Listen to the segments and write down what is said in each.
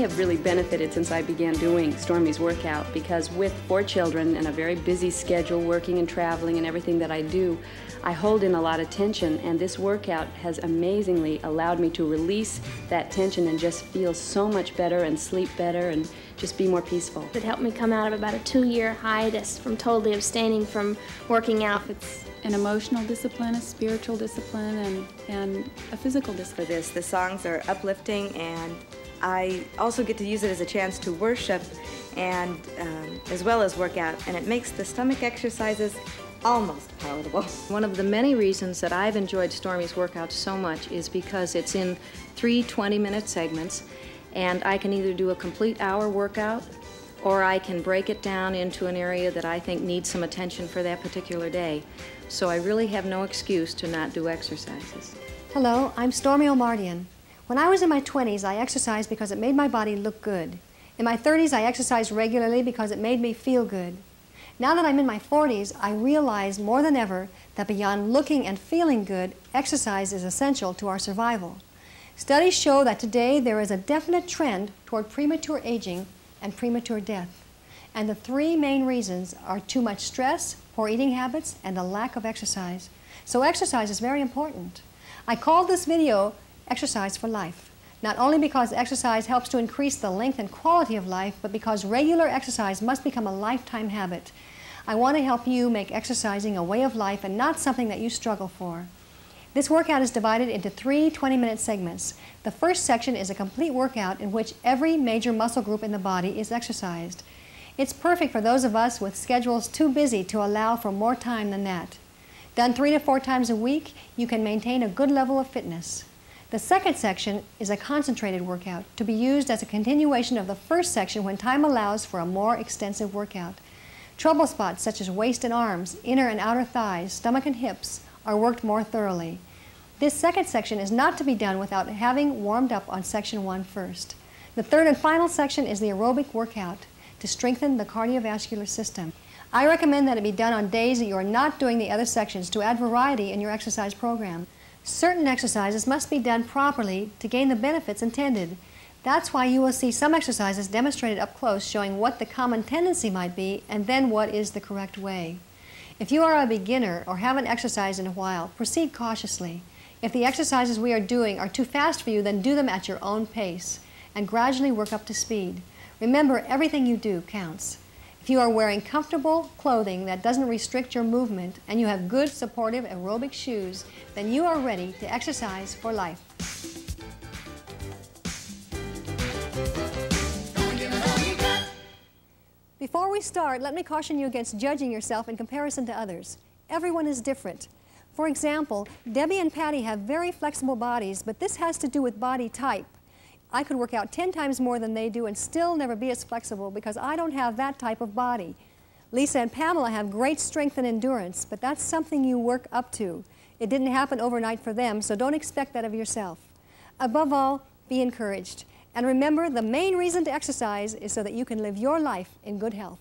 have really benefited since I began doing Stormy's workout, because with 4 children and a very busy schedule, working and traveling and everything that I do, I hold in a lot of tension, and this workout has amazingly allowed me to release that tension and just feel so much better and sleep better and just be more peaceful. It helped me come out of about a 2-year hiatus from totally abstaining from working out. It's an emotional discipline, a spiritual discipline, and a physical discipline. For this, the songs are uplifting, and I also get to use it as a chance to worship and as well as work out, and it makes the stomach exercises almost palatable. One of the many reasons that I've enjoyed Stormy's workout so much is because it's in 3 20-minute segments, and I can either do a complete hour workout or I can break it down into an area that I think needs some attention for that particular day. So I really have no excuse to not do exercises. Hello, I'm Stormy Omartian. When I was in my 20s, I exercised because it made my body look good. In my 30s, I exercised regularly because it made me feel good. Now that I'm in my 40s, I realize more than ever that beyond looking and feeling good, exercise is essential to our survival. Studies show that today there is a definite trend toward premature aging and premature death. And the 3 main reasons are too much stress, poor eating habits, and a lack of exercise. So exercise is very important. I called this video Exercise for Life, not only because exercise helps to increase the length and quality of life, but because regular exercise must become a lifetime habit. I want to help you make exercising a way of life and not something that you struggle for. This workout is divided into 3 20-minute segments. The first section is a complete workout in which every major muscle group in the body is exercised. It's perfect for those of us with schedules too busy to allow for more time than that. Done 3 to 4 times a week, you can maintain a good level of fitness. The second section is a concentrated workout to be used as a continuation of the first section when time allows for a more extensive workout. Trouble spots such as waist and arms, inner and outer thighs, stomach and hips are worked more thoroughly. This second section is not to be done without having warmed up on section 1 first. The third and final section is the aerobic workout to strengthen the cardiovascular system. I recommend that it be done on days that you are not doing the other sections to add variety in your exercise program. Certain exercises must be done properly to gain the benefits intended. That's why you will see some exercises demonstrated up close showing what the common tendency might be and then what is the correct way. If you are a beginner or haven't exercised in a while, proceed cautiously. If the exercises we are doing are too fast for you, then do them at your own pace and gradually work up to speed. Remember, everything you do counts. If you are wearing comfortable clothing that doesn't restrict your movement and you have good supportive aerobic shoes, then you are ready to exercise for life. Before we start, let me caution you against judging yourself in comparison to others. Everyone is different. For example, Debbie and Patty have very flexible bodies, but this has to do with body type. I could work out 10 times more than they do and still never be as flexible because I don't have that type of body. Lisa and Pamela have great strength and endurance, but that's something you work up to. It didn't happen overnight for them, so don't expect that of yourself. Above all, be encouraged. And remember, the main reason to exercise is so that you can live your life in good health.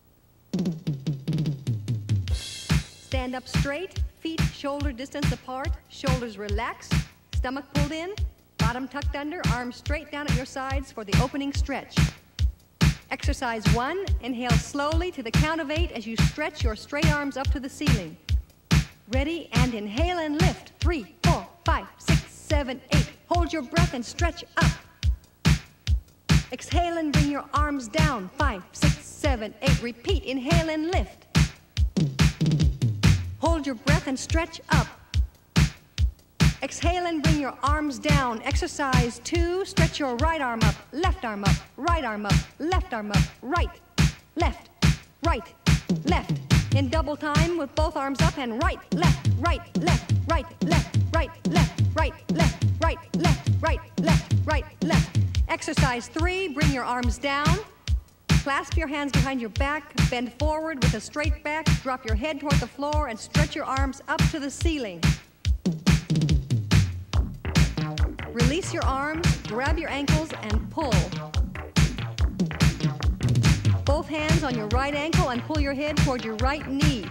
Stand up straight, feet shoulder distance apart, shoulders relaxed, stomach pulled in, bottom tucked under, arms straight down at your sides for the opening stretch. Exercise 1, inhale slowly to the count of 8 as you stretch your straight arms up to the ceiling. Ready, and inhale and lift. 3, 4, 5, 6, 7, 8. Hold your breath and stretch up. Exhale and bring your arms down. 5, 6, 7, 8. Repeat, inhale and lift. Hold your breath and stretch up. Exhale and bring your arms down. Exercise 2, stretch your right arm up, left arm up, right arm up, left arm up, right, left, left. In double time with both arms up and right, left, right, left, right, left, right, left, right, left, right, left, right, left, right, left. Exercise 3, bring your arms down. Clasp your hands behind your back, bend forward with a straight back, drop your head toward the floor, and stretch your arms up to the ceiling. Release your arms, grab your ankles, and pull. Both hands on your right ankle and pull your head toward your right knee.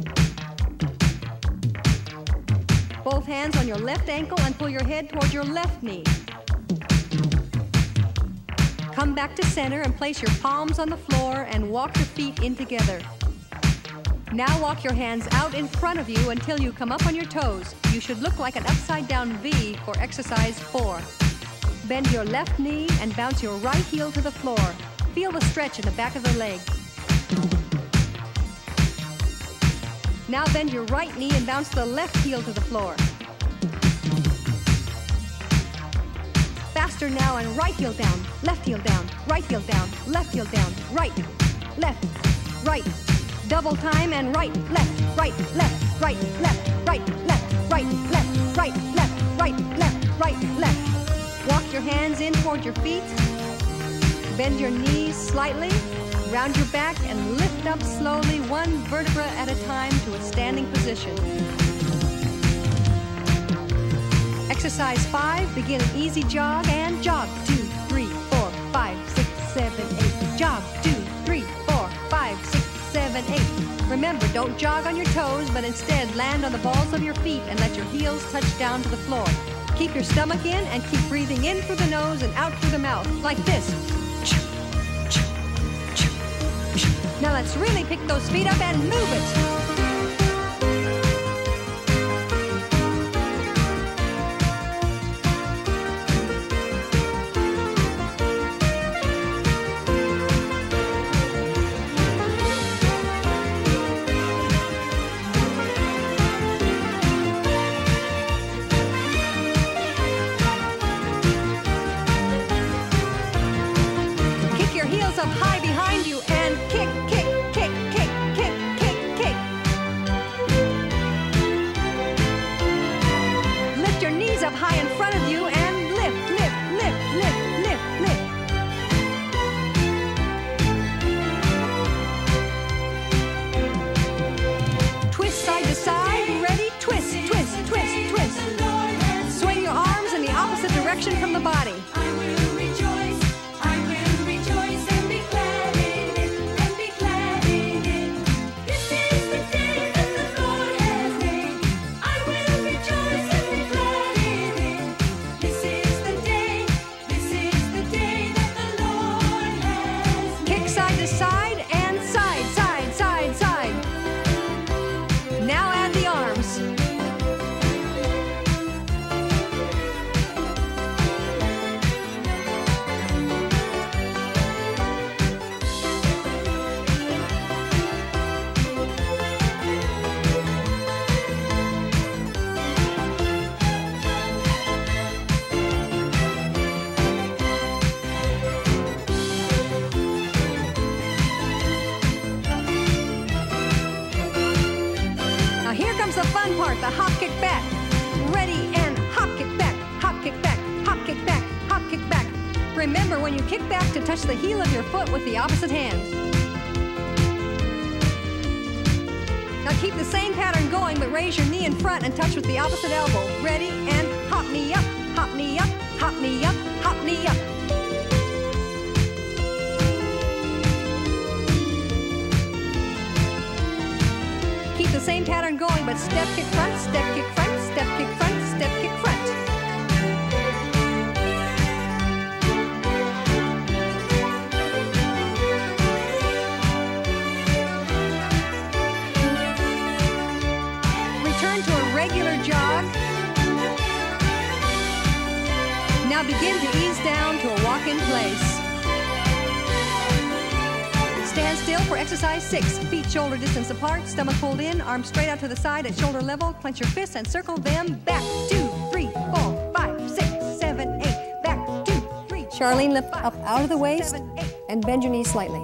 Both hands on your left ankle and pull your head toward your left knee. Come back to center and place your palms on the floor and walk your feet in together. Now walk your hands out in front of you until you come up on your toes. You should look like an upside down V for exercise 4. Bend your left knee and bounce your right heel to the floor. Feel the stretch in the back of the leg. Now bend your right knee and bounce the left heel to the floor. Faster now, and right heel down, left heel down, right heel down, left heel down, right, left, right. Double time and right, left, right, left, right, left, right, left, right, left, right, left, right, left, right, left. Walk your hands in toward your feet. Bend your knees slightly. Round your back and lift up slowly, one vertebra at a time to a standing position. Exercise 5, begin an easy jog and jog. 2, 3, 4, 5, 6, 7, 8. Jog. 2, 3, 4, 5, 6, 7, 8. Remember, don't jog on your toes, but instead land on the balls of your feet and let your heels touch down to the floor. Keep your stomach in and keep breathing in through the nose and out through the mouth, like this. Now let's really pick those feet up and move it. Kick your heels up high behind you and kick, kick, kick, kick, kick, kick, kick. Lift your knees up high in front of you and lift, lift, lift, lift, lift, lift. Twist side to side, ready? Twist, twist, twist, twist. Swing your arms in the opposite direction from the body. Kick side to side and side, side, side, side. Now add the arms. Now here comes the fun part, the hop kick back. Ready and hop kick back, hop kick back, hop kick back, hop kick back. Remember when you kick back to touch the heel of your foot with the opposite hand. Now keep the same pattern going, but raise your knee in front and touch with the opposite elbow. Ready and hop knee up, hop knee up, hop knee up, hop knee up. Keep the same pattern going, but step kick front, step kick front, step kick front, step kick front. Return to a regular jog. Now begin to ease down to a walk in place. Stand still for exercise 6. Feet shoulder distance apart, stomach pulled in, arms straight out to the side at shoulder level. Clench your fists and circle them back. 2, 3, 4, 5, 6, 7, 8. Back. 2, 3. Charlene, lift up out of the waist and bend your knees slightly.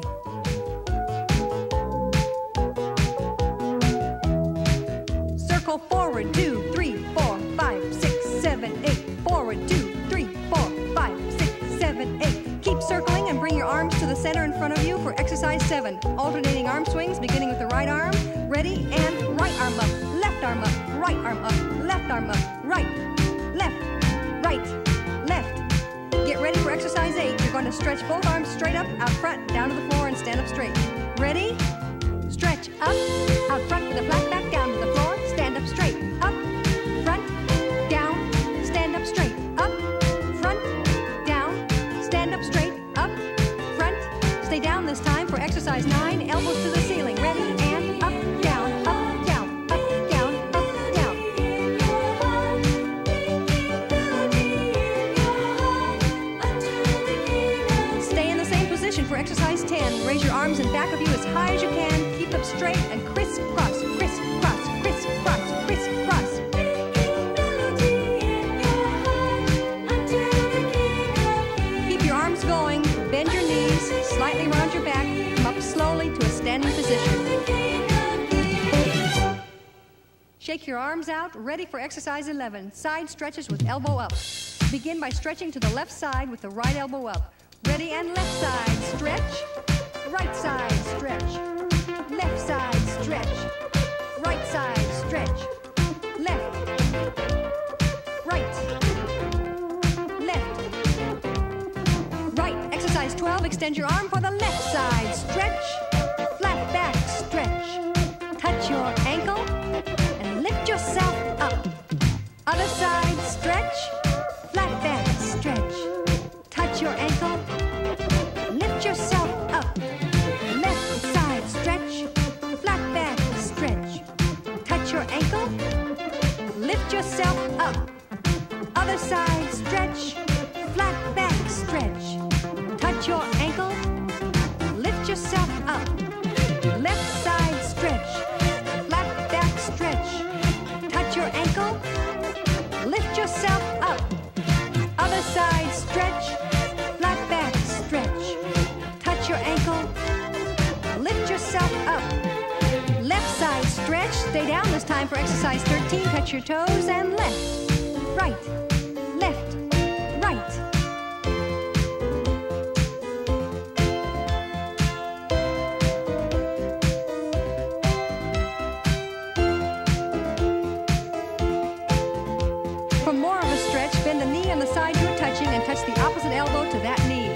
Circle forward. 2, 3, 4, 5, 6, 7, 8. Forward. 2, 3, 4, 5, 6, 7, 8. Keep circling and bring your arms to the center in front of you for exercise 7. Alternating arm swings, beginning with the right arm. Ready and right arm up, left arm up, right arm up, left arm up, right, left, right, left. Get ready for exercise 8. You're going to stretch both arms straight up, out front, down to the floor, and stand up straight. Ready? Stretch up, out front with a flat back, down to the floor, stand up straight. Up, front, down, stand up straight. Up, front, down, stand up straight. Up, and crisscross, crisscross, crisscross, crisscross. Keep your arms going, bend your knees, slightly round your back, come up slowly to a standing position. Shake your arms out, ready for exercise 11, side stretches with elbow up. Begin by stretching to the left side with the right elbow up. Ready, and left side, stretch. Right side, stretch. Left side, stretch. Right side, stretch. Left. Right. Left. Right. Exercise 12, extend your arm for the left side, stretch. Flat back, stretch. Touch your ankle and lift yourself up. Other side, stretch. Flat back, stretch. Touch your ankle. Lift yourself up. Left side, stretch. Flat back, stretch. Touch your ankle. Lift yourself up. Other side, stretch. Flat back, stretch. Touch your ankle. Lift yourself up. Left side, stretch. Flat back, stretch. Touch your ankle. Lift yourself up. Other side, stretch. Flat back, stretch. Touch your ankle. Lift yourself up. Left side, stretch. Stay down this time for exercise 13. Touch your toes and left, right, left, right. For more of a stretch, bend the knee on the side you're touching and touch the opposite elbow to that knee.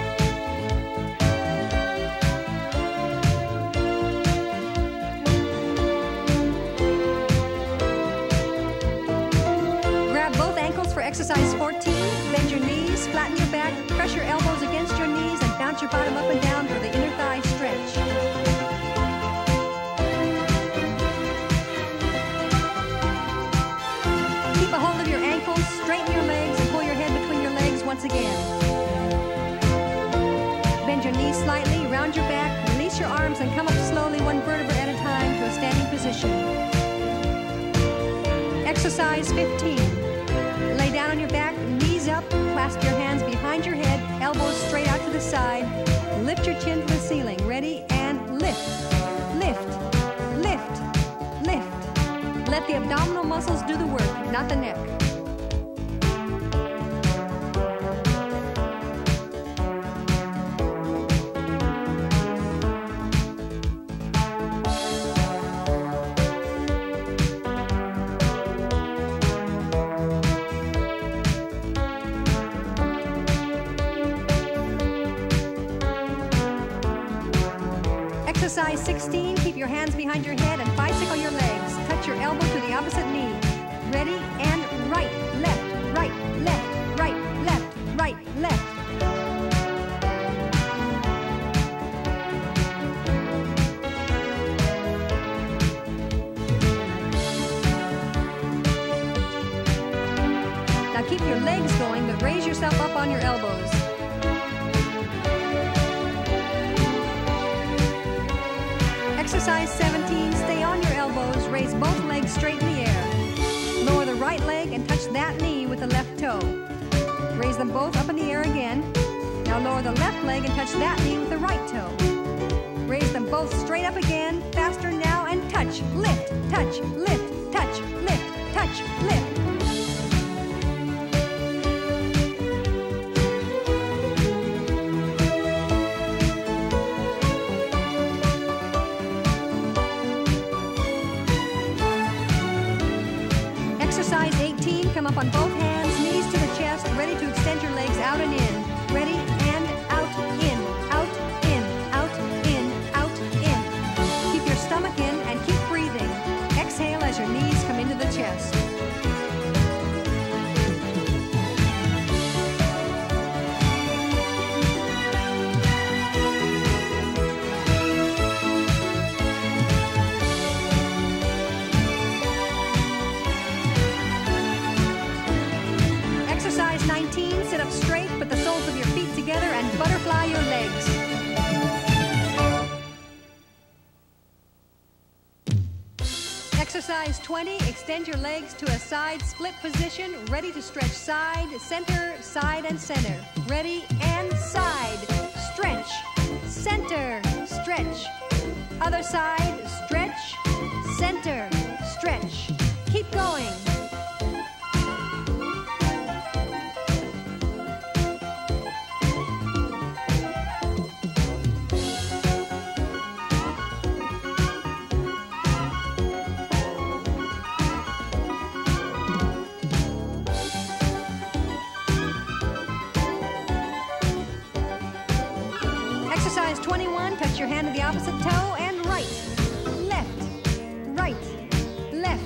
Grab both ankles for exercise 14. Bend your knees, flatten your back, press your elbows against your knees, and bounce your bottom up and down for the inner thigh stretch. Keep a hold of your ankles, straighten your legs, and pull your head between your legs once again. Bend your knees slightly, round your back, release your arms, and come up slowly, one vertebra at a time, to a standing position. Exercise 15. Lay down on your back, knees up, clasp your hands behind your head, elbows straight out to the side. Lift your chin to the ceiling. Ready, and lift, lift, lift, lift. Let the abdominal muscles do the work, not the neck. Exercise 16, keep your hands behind your head and bicycle your legs. Touch your elbow to the opposite knee. Ready, and right, left, right, left, right, left, right, left. Now keep your legs going, but raise yourself up on your elbows. Exercise 17, stay on your elbows, raise both legs straight in the air. Lower the right leg and touch that knee with the left toe. Raise them both up in the air again. Now lower the left leg and touch that knee with the right toe. Raise them both straight up again, faster now, and touch, lift, touch, lift, touch, lift, touch, lift. Exercise 18, come up on both hands, knees to the chest, ready to extend your legs out and in. Ready, and out, in, out, in, out, in, out, in. Keep your stomach in and keep breathing. Exhale as your knees come into the chest. Exercise 20, extend your legs to a side split position, ready to stretch side, center, side, and center. Ready, and side. Stretch, center, stretch. Other side, stretch, center, stretch. Keep going. Exercise 21, touch your hand to the opposite toe and right, left, right, left.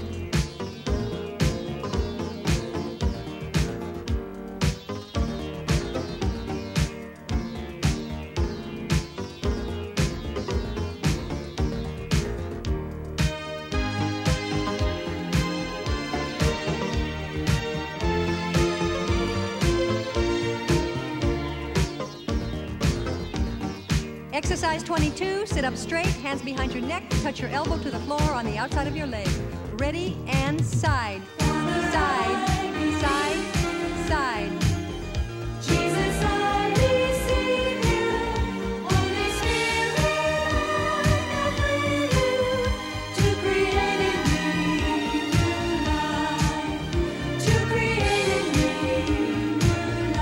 Exercise 22, sit up straight, hands behind your neck, touch your elbow to the floor on the outside of your leg. Ready, and side, side, side, side. Jesus, I receive you. Holy Spirit, I pray you to create in me new life, to create in me new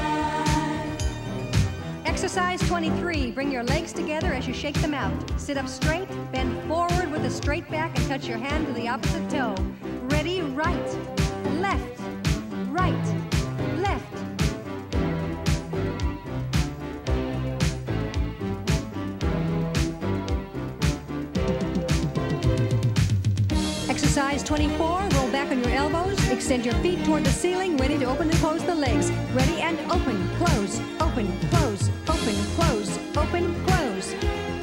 life. Exercise 23, bring your legs together as you shake them out. Sit up straight, bend forward with a straight back and touch your hand to the opposite toe. Ready, right, left, right, left. Exercise 24, roll back on your elbows, extend your feet toward the ceiling, ready to open and close the legs. Ready, and open, close, open, close, open, close, open, close.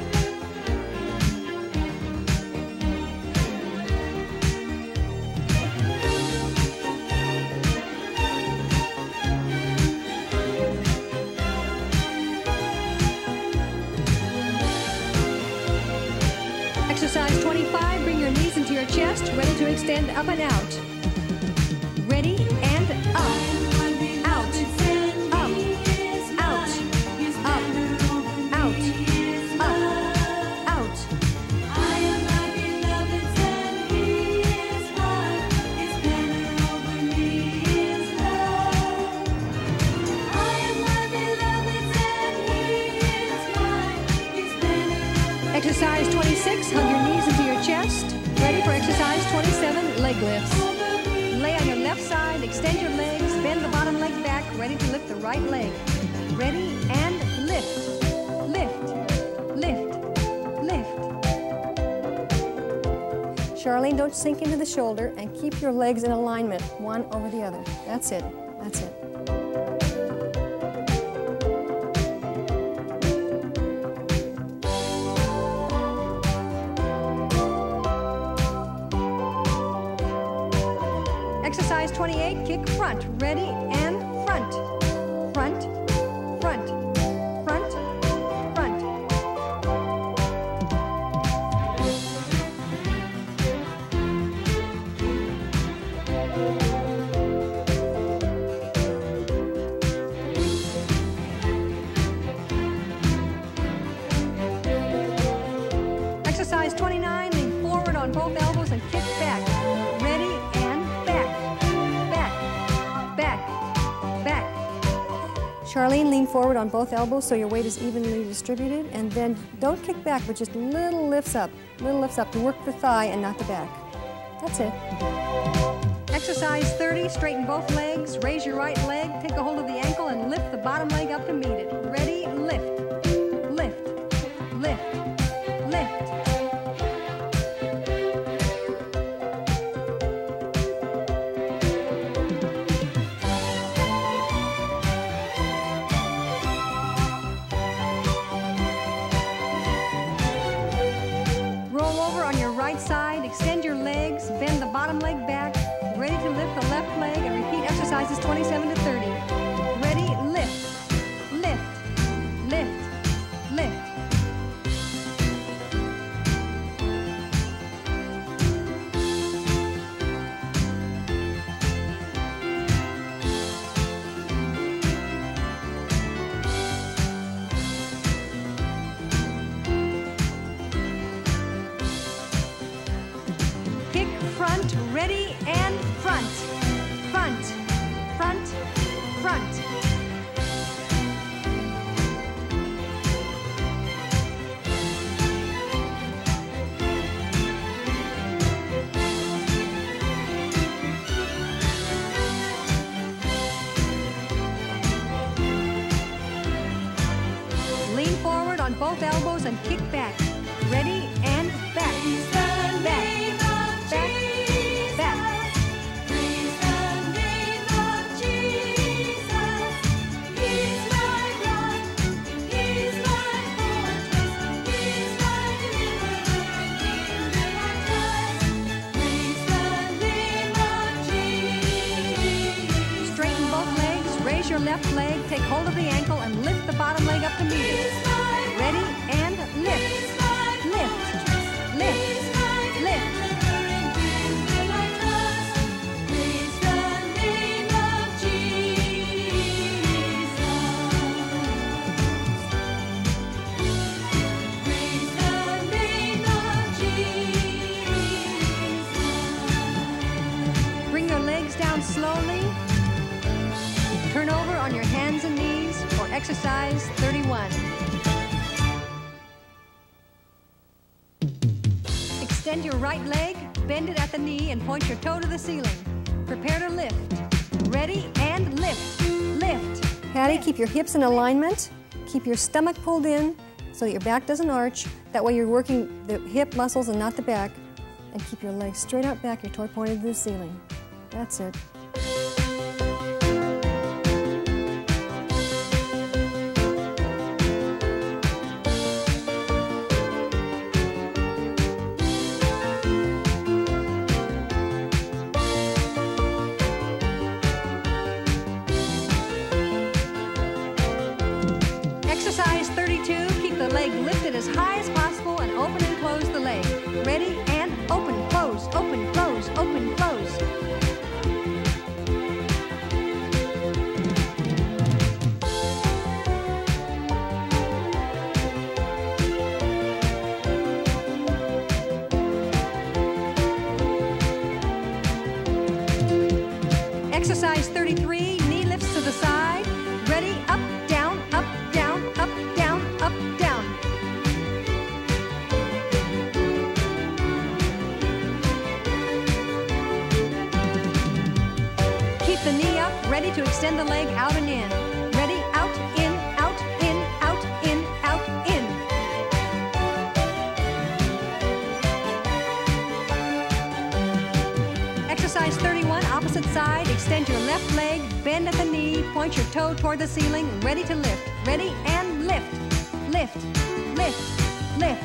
Exercise 25, bring your knees into your chest, ready to extend up and out. Ready, and up, out, up, out, up, out, up, out. I am my beloved's and he is mine. His banner over me is love. I am my beloved's and he is mine. His banner over Exercise 26, hug your knees into your chest. Ready for exercise 27, leg lifts. Lay on your left side, extend your legs, bend the bottom leg back, ready to lift the right leg. Ready, and lift, lift, lift, lift. Charlene, don't sink into the shoulder and keep your legs in alignment, one over the other. That's it. That's it. Exercise 28, kick front. Ready, and front, front, front, front, front. Exercise 29, lean forward on both elbows and kick back. Ready, and back, back, back, back. Charlene, lean forward on both elbows so your weight is evenly distributed, and then don't kick back, but just little lifts up to work the thigh and not the back. That's it. Exercise 30, straighten both legs, raise your right leg, take a hold of the ankle and lift the bottom leg up to meet it. Ready, lift, lift, lift, lift. Roll over on your right side, extend your legs, bend the bottom leg back, ready to lift the left leg, and repeat exercises 27 to 30. Ready, lift, lift, lift, lift. front, ready, and front. Front, front, front. Lean forward on both elbows and kick back. Ready and back. Back, back, back. Straighten both legs, raise your left leg, take hold of the ankle, and lift the bottom leg up to meet it. Ready and lift. Lift, lift, lift. Bring your legs down slowly. Turn over on your hands and knees for exercise 31. Extend your right leg, bend it at the knee, and point your toe to the ceiling. Prepare to lift. Ready and lift. Lift. Patty, keep your hips in alignment. Keep your stomach pulled in so that your back doesn't arch. That way you're working the hip muscles and not the back. And keep your legs straight out back, your toe pointed to the ceiling. That's it. Exercise 32, keep the leg lifted as high as possible and open and close the leg. Ready and open, close, open, close, open, close. Exercise 33, knee lifts to the side. Ready, up, down, up, down, up, down, up, down. Keep the knee up, ready to extend the leg out and in. Ready, out, in, out, in, out, in, out, in. Exercise 31, opposite side. Extend your left leg, bend at the knee, point your toe toward the ceiling, ready to lift. Ready and lift. Lift, lift, lift.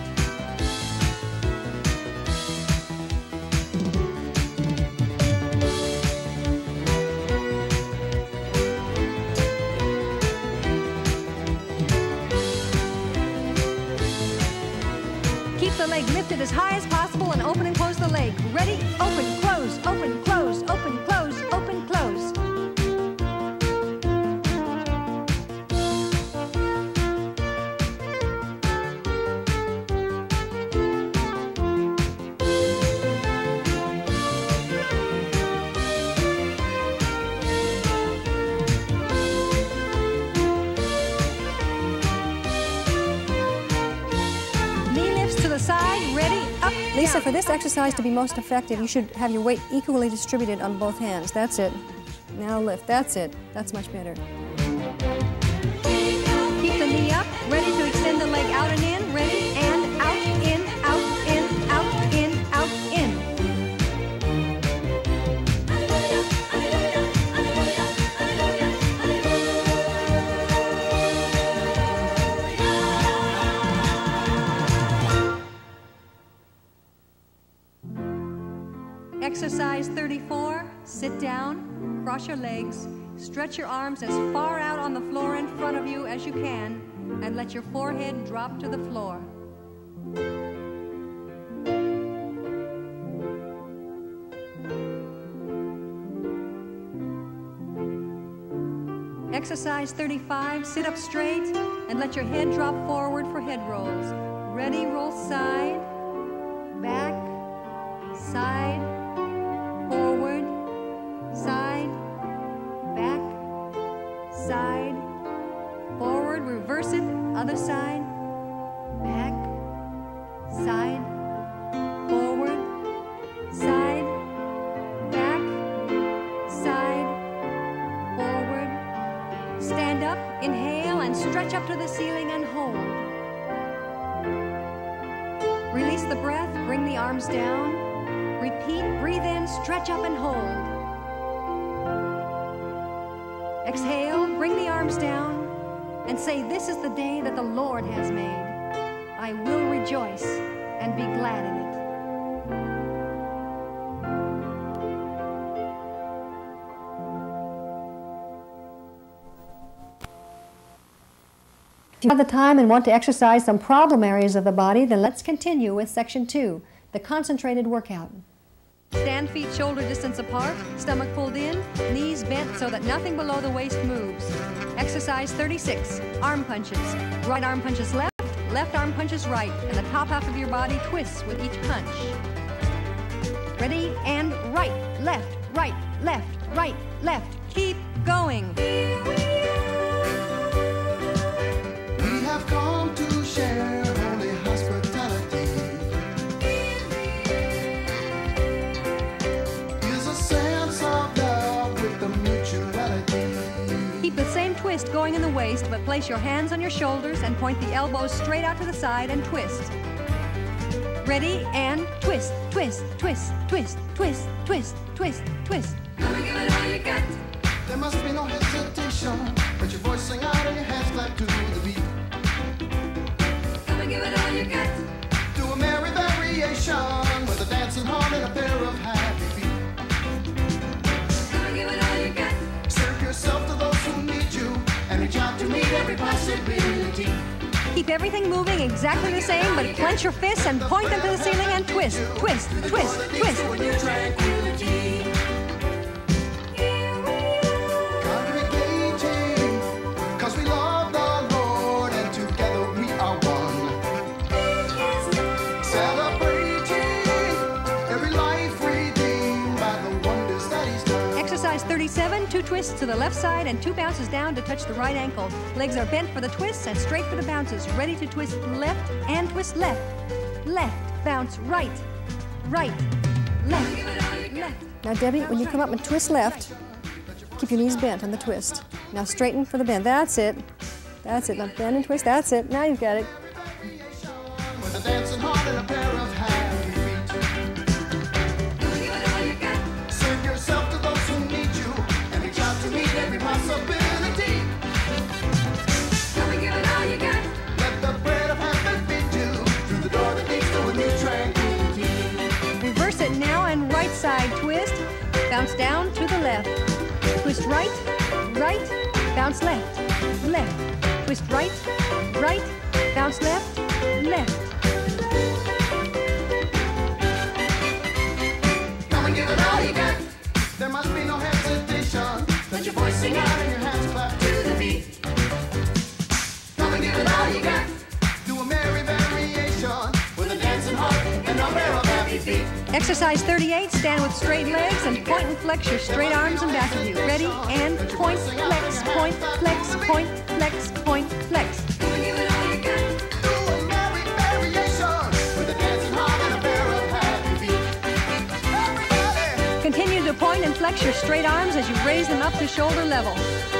Keep the leg lifted as high as possible and open and close the leg. Ready, open, close, open, close, open, close, open, close. Knee lifts to the side, ready, up, Lisa, down. for this exercise to be most effective, you should have your weight equally distributed on both hands. That's it. Now lift. That's it. That's much better. Keep the knee up, ready to extend the leg out and in, ready, and out, in, out, in, out, in, out, in. Exercise 34, sit down, cross your legs, stretch your arms as far out on the floor in front of you as you can, and let your forehead drop to the floor. Exercise 35, sit up straight and let your head drop forward for head rolls. Ready, roll side, back, side, other side. Back, side, forward, side, back, side, forward. Stand up, inhale, and stretch up to the ceiling and hold. Release the breath, bring the arms down. Repeat, breathe in, stretch up and hold. Exhale, bring the arms down, and say, "This is the day that the Lord has made. I will rejoice and be glad in it." If you have the time and want to exercise some problem areas of the body, then let's continue with section 2, the concentrated workout. Stand feet shoulder distance apart, stomach pulled in, knees bent so that nothing below the waist moves. Exercise 36, arm punches. Right arm punches left, left arm punches right, and the top half of your body twists with each punch. Ready, and right, left, right, left, right, left. Keep going. We have come to share holy hospitality. Is a sense of love with the mutuality. Keep the same twist going in the waist, but place your hands on your shoulders and point the elbows straight out to the side and twist. Ready, and twist, twist, twist, twist, twist, twist, twist, twist. Come and give it all you got. There must be no hesitation. Put your voice sing out and your hands clap to the beat. Come and give it all you got. Do a merry variation with a dancing heart and a pair of happy feet. Come and give it all you got. Serve yourself to those who need you and reach out to meet every possibility. Keep everything moving exactly the same, but clench your fists and point them to the ceiling and twist, twist, twist, twist. Congregating, 'cause we love the Lord and together we are one. Celebrating every life redeemed by the wonders that He's done. Exercise 37, 2 twists to the left side and 2 bounces down to touch the right ankle. Legs are bent for the twists and straight for the bounces. Ready to twist left and twist left. Left, bounce right, right, left, left. Now, Debbie, when you come up and twist left, keep your knees bent on the twist. Now straighten for the bend. That's it. That's it. Now bend and twist. That's it. Now you've got it. With a dancing heart and a pair of happy feet. Serve yourself to those who need you and reach out to meet every possibility. Come and give it all you got. Let the bread of heaven feed you through the door that leads to a new tranquility. Reverse it now and right side twist. Bounce down to the left. Twist right, right, bounce left, left. Twist right, right, bounce left, left. Come and give it all you got. There must be no hesitation. Let your voice sing out and your hands clap to the beat. Come and give it all you got. Do a merry variation with a dancing heart and a pair of happy feet. Exercise 38, stand with straight legs and point and flex your straight arms in back of you. Ready, and point, flex, point, flex, point, flex, point, flex. Come and give it all you got. Do a merry variation with a dancing heart and a pair of happy feet. Everybody! Continue to point and flex your straight arms as you raise them up to shoulder level.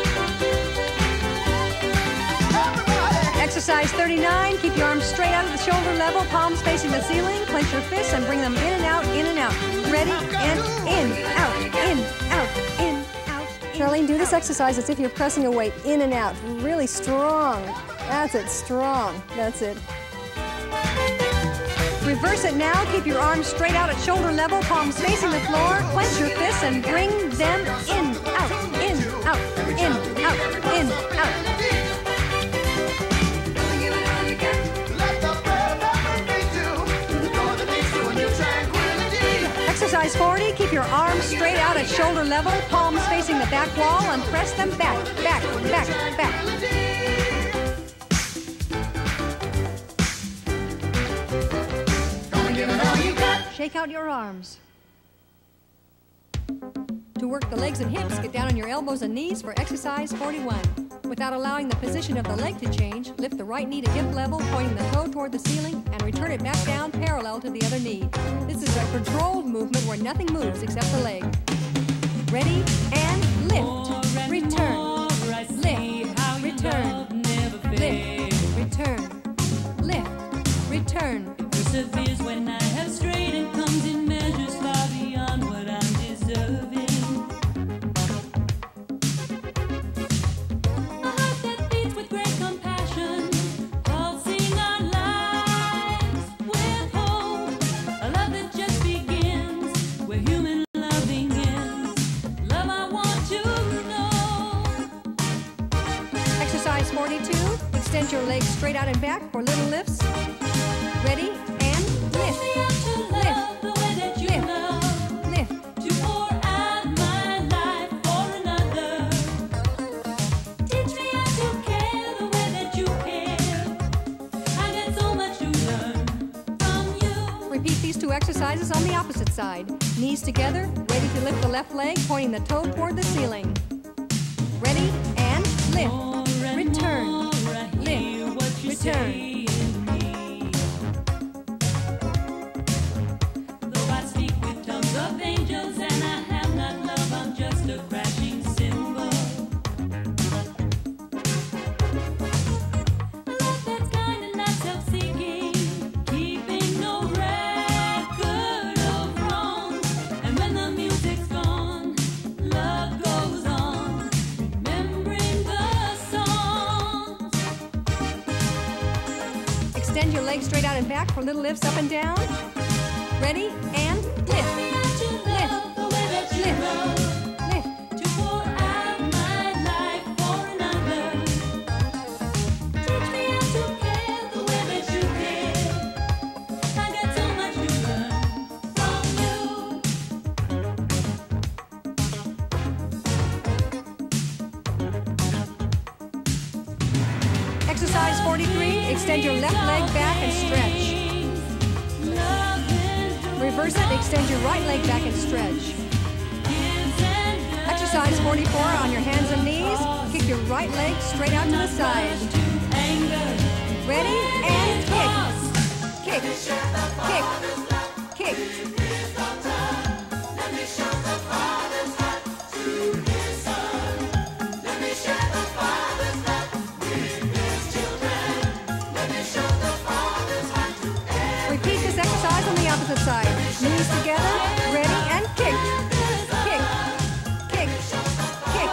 Exercise 39, keep your arms straight out at the shoulder level, palms facing the ceiling, clench your fists and bring them in and out, in and out. Ready, and in, out, in, out, in, out. Charlene, do this exercise as if you're pressing your weight in and out. Really strong. That's it. Strong. That's it. Reverse it now, keep your arms straight out at shoulder level, palms facing the floor, clench your fists and bring them in, out, in, out, in, out, in, out. Exercise 40, keep your arms straight out at shoulder level, palms facing the back wall, and press them back, back, back, back. Shake out your arms. To work the legs and hips, get down on your elbows and knees for exercise 41. Without allowing the position of the leg to change, lift the right knee to hip level, pointing the toe toward the ceiling, and return it back down parallel to the other knee. This is a controlled movement where nothing moves except the leg. Ready, and lift. Return. Lift. Return. Lift. Return. Lift. Return. Perseveres when I have strayed and comes in measures far beyond what I'm deserving. A heart that beats with great compassion, pulsing our lives with hope. A love that just begins where human loving ends. Love I want to know. Exercise 42. Extend your legs straight out and back for little lifts. Ready, and lift. Teach me how to love the way that you love. Lift. To pour out my life for another. Teach me how to care the way that you care. I got so much to learn from you. Repeat these two exercises on the opposite side. Knees together, ready to lift the left leg, pointing the toe toward the ceiling. Ready, and lift. More and Return. more I hear Lift. what you Return. say in me. Though I speak with tongues of angels and I have not love, I'm just a crashing cymbal. A love that's kind and not self-seeking, keeping no record of wrongs. And when the music's gone, love goes on, remembering the songs. Extend your legs straight out and back for little lifts up and down. Ready, and lift. Teach me how to love the way that you love. Lift. To pour out my life for another. Teach me how to care the way that you care. I got so much to learn from you. Exercise 43. Extend your left leg back and stretch. Reverse it. Extend your right leg back and stretch. Exercise 44 on your hands and knees. Kick your right leg straight out to the side. Ready, and kick. Kick. Kick. Kick. Repeat this exercise on the opposite side. Knees together, ready, and kick. Kick. Kick. Kick.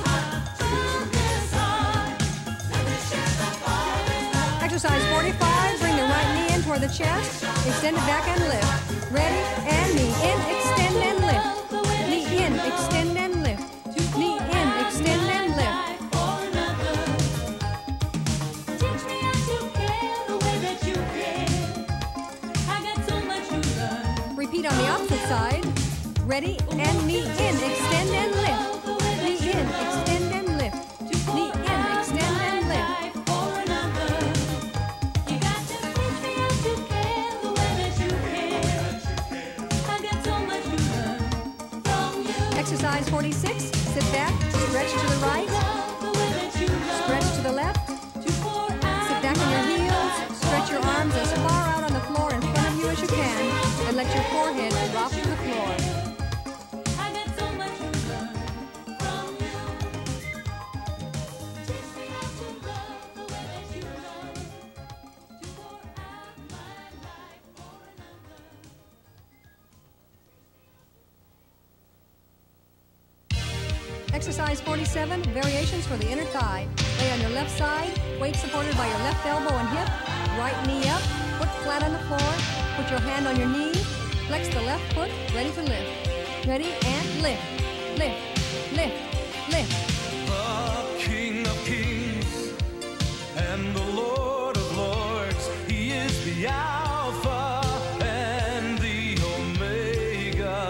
Exercise 45. Bring the right knee in toward the chest. Extend it back and lift. Ready, and knee in, extend and lift. Knee in, extend and lift. Knee in, extend and lift. Teach me how to care the way that you care. I got so much to learn. Repeat on the opposite side. Ready, and knee in, extend and lift. Knee in, extend and lift. Knee in, extend and lift. For another. You got to teach me how to care the way that you care. I got so much to learn from you. Exercise 46. Sit back, stretch to the right, Love the way that you love. stretch to the left. To pour out Sit back on your heels, stretch your arms as far out on the floor in front of you as you can, and let your forehead drop to the floor. I got so much to learn from you. Teach me how to love the way that you love. To pour out my life for another. Exercise 47, variations for the inner thigh. Lay on your left side, weight supported by your left elbow and hip, right knee up, foot flat on the floor, put your hand on your knee, flex the left foot, ready to lift. Ready, and lift, lift, lift, lift. The King of Kings and the Lord of Lords, He is the Alpha and the Omega,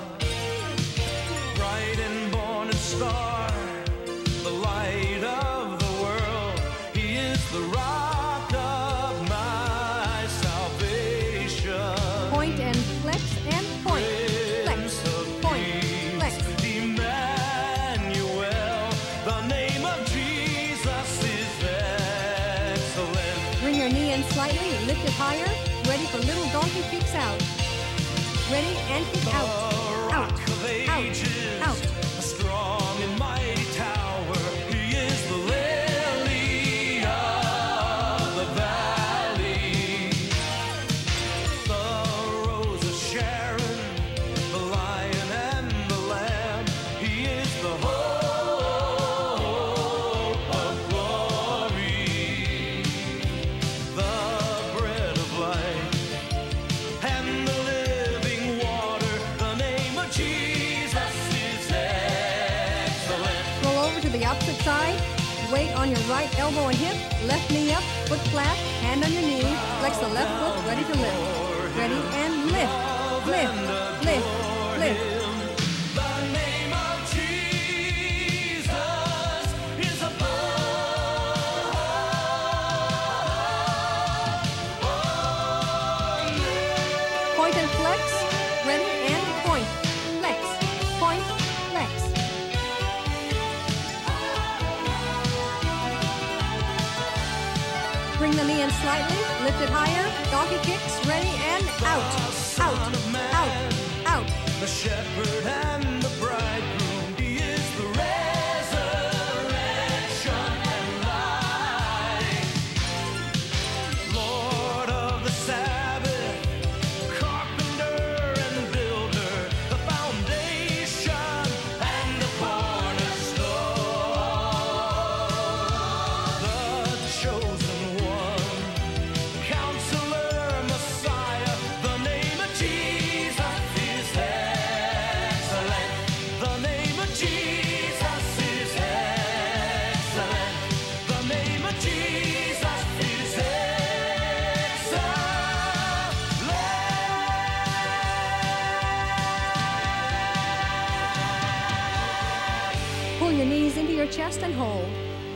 bright and born and star, the light of the world. He is the rock of my salvation. Point and flex and point. Flex, point, flex. Emmanuel, lift it higher. Ready for little donkey kicks out. Ready and kick out. Out, out, out. A strong and mighty tower. He is the lily of the valley, the rose of Sharon, the lion and the lamb. He is the hope of glory, the bread of life and the living water. The name of Jesus is excellent. Roll over to the opposite side. Weight on your right elbow and hip. Left knee up, foot flat, hand on your knee. Flex the left foot, ready to lift. Ready and lift. Lift, lift, lift. The name of Jesus is above all names. Point and flex. Ready and point. Flex. Point, flex. Bring the knee in slightly. Lift it higher. Donkey kicks. Ready and out. Out, out, out. The shepherd and the bridegroom. He is the resurrection and life. Lord of the Sabbath, carpenter and builder, the foundation and the cornerstone, the chosen one, Counselor, Messiah. The name of Jesus is excellent. The name of Jesus is excellent. The name of Jesus is excellent. Pull your knees into your chest and hold.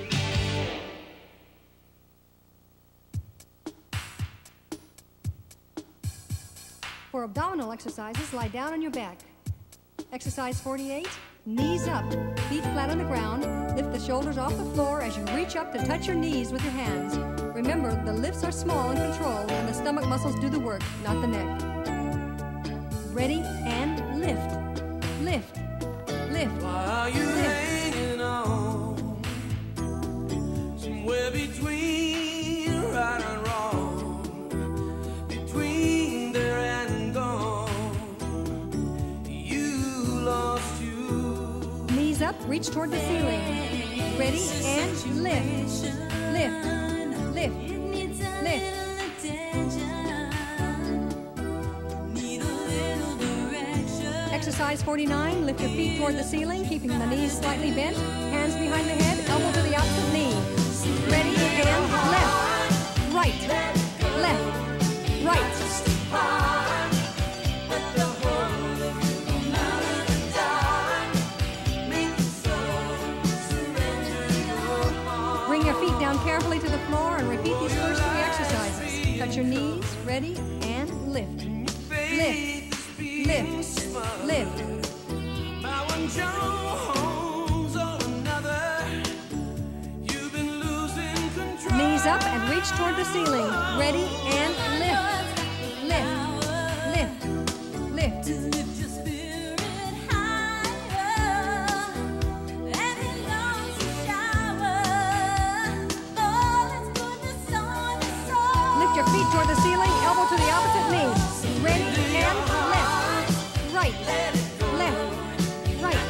For abdominal exercises, lie down on your back. Exercise 48, knees up, feet flat on the ground. Lift the shoulders off the floor as you reach up to touch your knees with your hands. Remember, the lifts are small and controlled, and the stomach muscles do the work, not the neck. Ready and lift. Lift. Lift. Why are you Lift. hanging on? Somewhere between right and wrong, between there and gone, you lost you. Knees up, reach toward the ceiling. Ready and lift. Lift. Lift. Lift. Exercise 49, lift your feet toward the ceiling, keeping the knees slightly bent. Hands behind the head, elbow to the opposite knee. Ready and left. Right. Left. Right. Bring your feet down carefully to the floor and repeat these first three exercises. Touch your knees, ready, and lift. Lift. Lift. Lift. By one Jones or another, you've been losing control. Knees up and reach toward the ceiling. Ready and lift. Lift. Lift. Lift. Lift your feet toward the ceiling, elbow to the opposite knee. Ready and left. Right. Left. Right.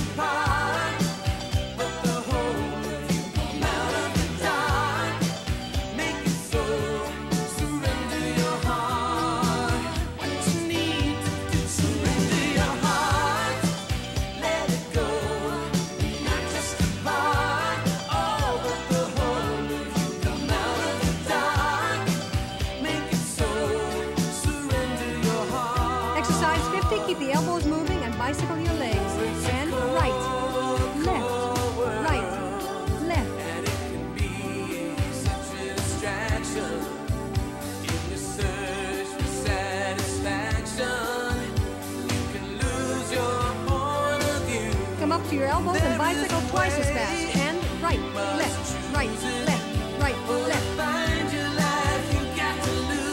Exercise 50, keep the elbows moving and bicycle your legs. And right, left, right, left. And it can be such a distraction in your search for satisfaction. You can lose your point of view. Come up to your elbows and bicycle twice as fast. And right, left, right, left, right, left. Find your life, you got to lose.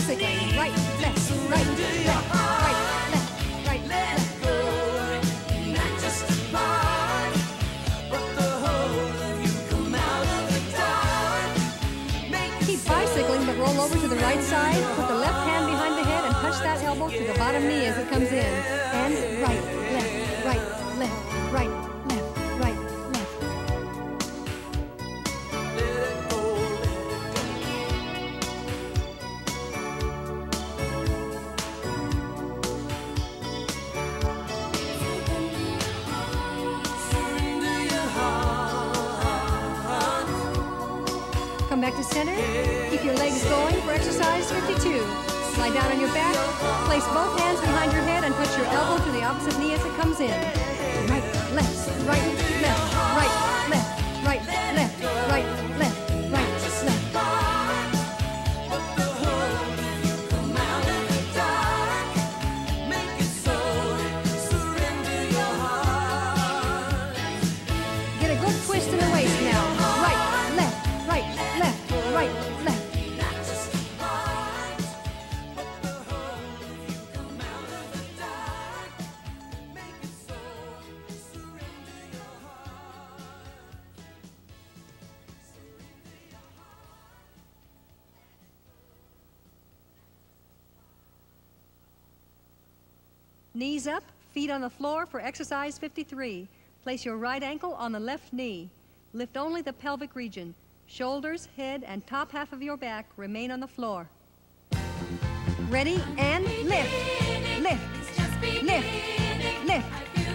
bicycling. Right, left, right, left, right, left, right, left. Not just a part, but the whole of you come out of the dark. Keep bicycling, but roll over to the right side. Put the left hand behind the head and touch that elbow to the bottom knee as it comes in. And right, left, right, left, right, left, right, left. Come back to center. Keep your legs going for exercise 52. Lie down on your back. Place both hands behind your head and touch your elbow to the opposite knee as it comes in. Right, left, right, left, right, left, right, left, right, left, right, left. Get a good twist in the waist now. Right, left, right, left, right, left. Knees up, feet on the floor for exercise 53. Place your right ankle on the left knee. Lift only the pelvic region. Shoulders, head, and top half of your back remain on the floor. Ready, and lift, lift, lift, lift.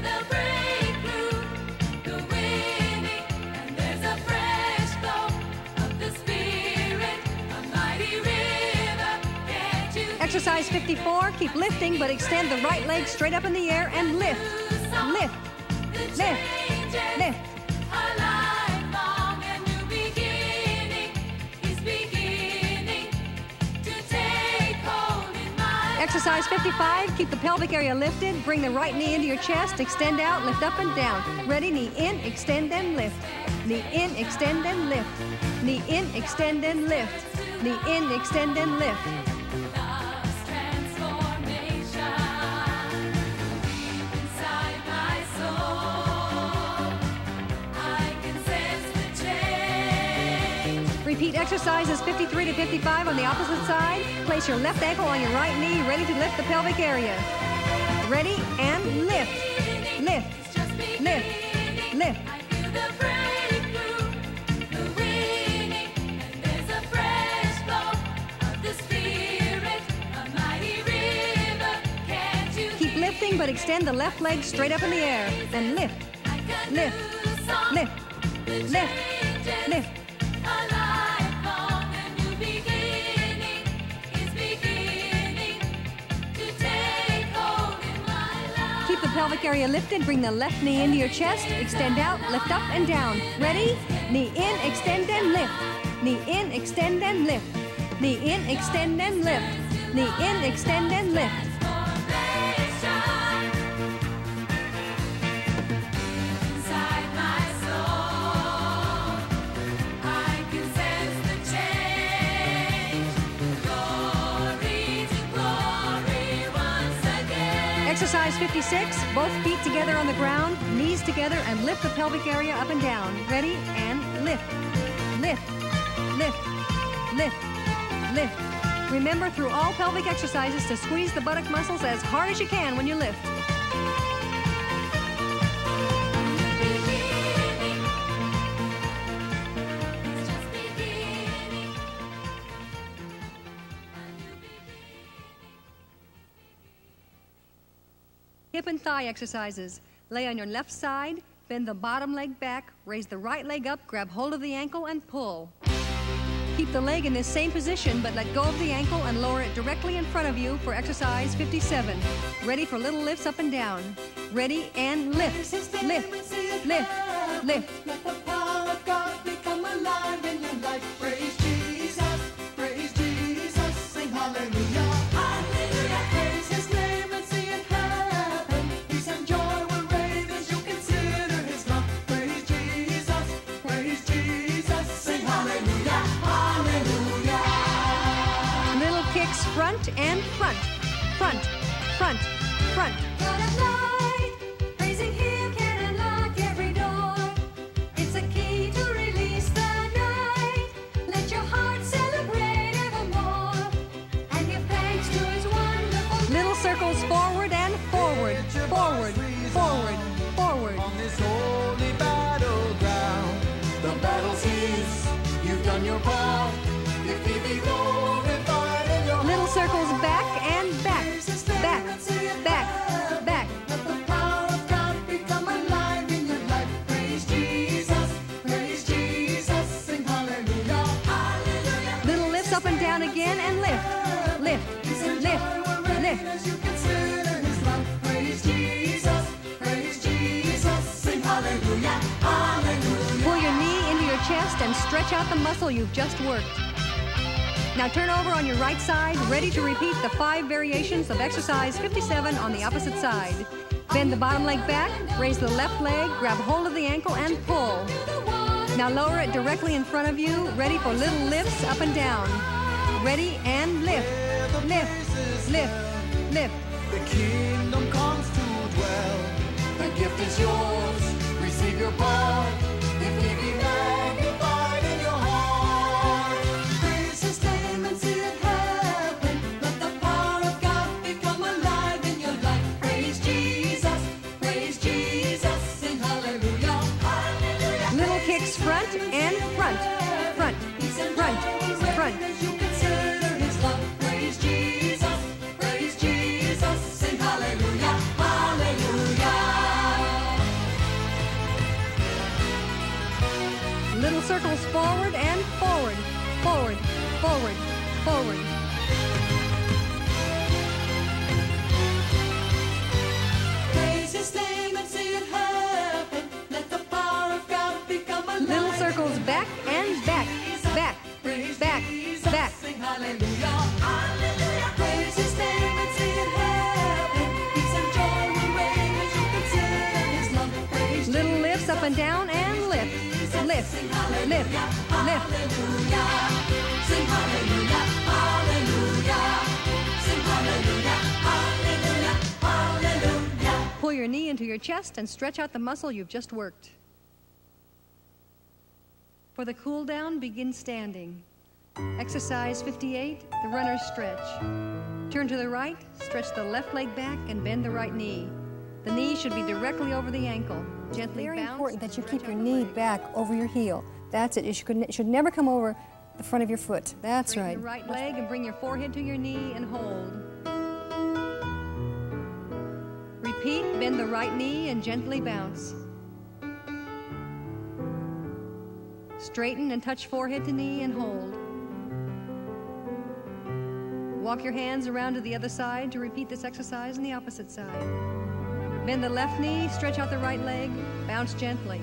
Exercise 54, keep lifting, but extend the right leg straight up in the air and lift, lift, lift, lift. Exercise 55, keep the pelvic area lifted, bring the right knee into your chest, extend out, lift up and down. Ready, knee in, extend and lift. Knee in, extend and lift. Knee in, extend and lift. Knee in, extend and lift. Repeat exercises 53 to 55 on the opposite side. Place your left ankle on your right knee, ready to lift the pelvic area. Ready, and lift, lift, lift, lift. Keep lifting, but extend the left leg straight up in the air. And lift, lift, lift, lift, lift. Keep the pelvic area lifted, bring the left knee into your chest, extend out, lift up and down. Ready? Knee in, extend and lift. Knee in, extend and lift. Knee in, extend and lift. Knee in, extend and lift. Exercise 56, both feet together on the ground, knees together, and lift the pelvic area up and down. Ready? And lift, lift, lift, lift, lift. Remember through all pelvic exercises to squeeze the buttock muscles as hard as you can when you lift. Hip and thigh exercises. Lay on your left side, bend the bottom leg back, raise the right leg up, grab hold of the ankle and pull. Keep the leg in this same position, but let go of the ankle and lower it directly in front of you for exercise 57. Ready for little lifts up and down. Ready, and lift, lift, lift, lift. Let the power of God become alive in your life. Praise Jesus, sing hallelujah. Hallelujah, praise His name and see it happen. Peace and joy will reign as you consider His love. Praise Jesus, sing hallelujah, hallelujah. Little kicks, front front, front. God of light, praising Him can unlock every door. It's a key to release the night. Let your heart celebrate evermore and give thanks to His wonderful Little circles forward and forward, forward, forward, forward. On this holy battleground, the battle's His. You've done your part. If He be glorified in your Little circles back and back, back, back, back. Let the power of God become alive in your life. Praise Jesus, sing hallelujah, hallelujah. Little lifts up and down again and lift, lift, lift, lift. As you consider His love, praise Jesus, sing hallelujah, hallelujah. Pull your knee into your chest and stretch out the muscle you've just worked. Now turn over on your right side, ready to repeat the 5 variations of exercise 57 on the opposite side. Bend the bottom leg back, raise the left leg, grab hold of the ankle and pull. Now lower it directly in front of you, ready for little lifts up and down. Ready and lift, lift, lift, lift. The kingdom comes to dwell. The gift is yours. Receive your part. If He be magnified in your heart. Praise His name and see it happen. Let the power of God become alive in your life. Praise Jesus, sing hallelujah, hallelujah. Little kicks front and front, front, front, front. As you consider His love, praise Jesus, sing hallelujah, hallelujah. Little circles forward and forward, forward, forward, forward. Praise His name and see it happen. Let the power of God become alive. Little circles back and back, back, back, back. Sing hallelujah, hallelujah. Praise His name and see it happen. Peace and joy will reign as you consider His love. Praise Little lifts up and down and lift, lift, lift, lift. hallelujah. Sing hallelujah, hallelujah. Sing hallelujah, hallelujah, hallelujah. Pull your knee into your chest and stretch out the muscle you've just worked. For the cool down, begin standing. Exercise 58, the runner's stretch. Turn to the right, stretch the left leg back and bend the right knee. The knee should be directly over the ankle. Gently Very bounce. important that you stretch keep your out the knee leg. back over your heel. That's it. It should never come over the front of your foot. That's Straighten right. your right leg and bring your forehead to your knee and hold. Repeat, bend the right knee and gently bounce. Straighten and touch forehead to knee and hold. Walk your hands around to the other side to repeat this exercise on the opposite side. Bend the left knee, stretch out the right leg, bounce gently.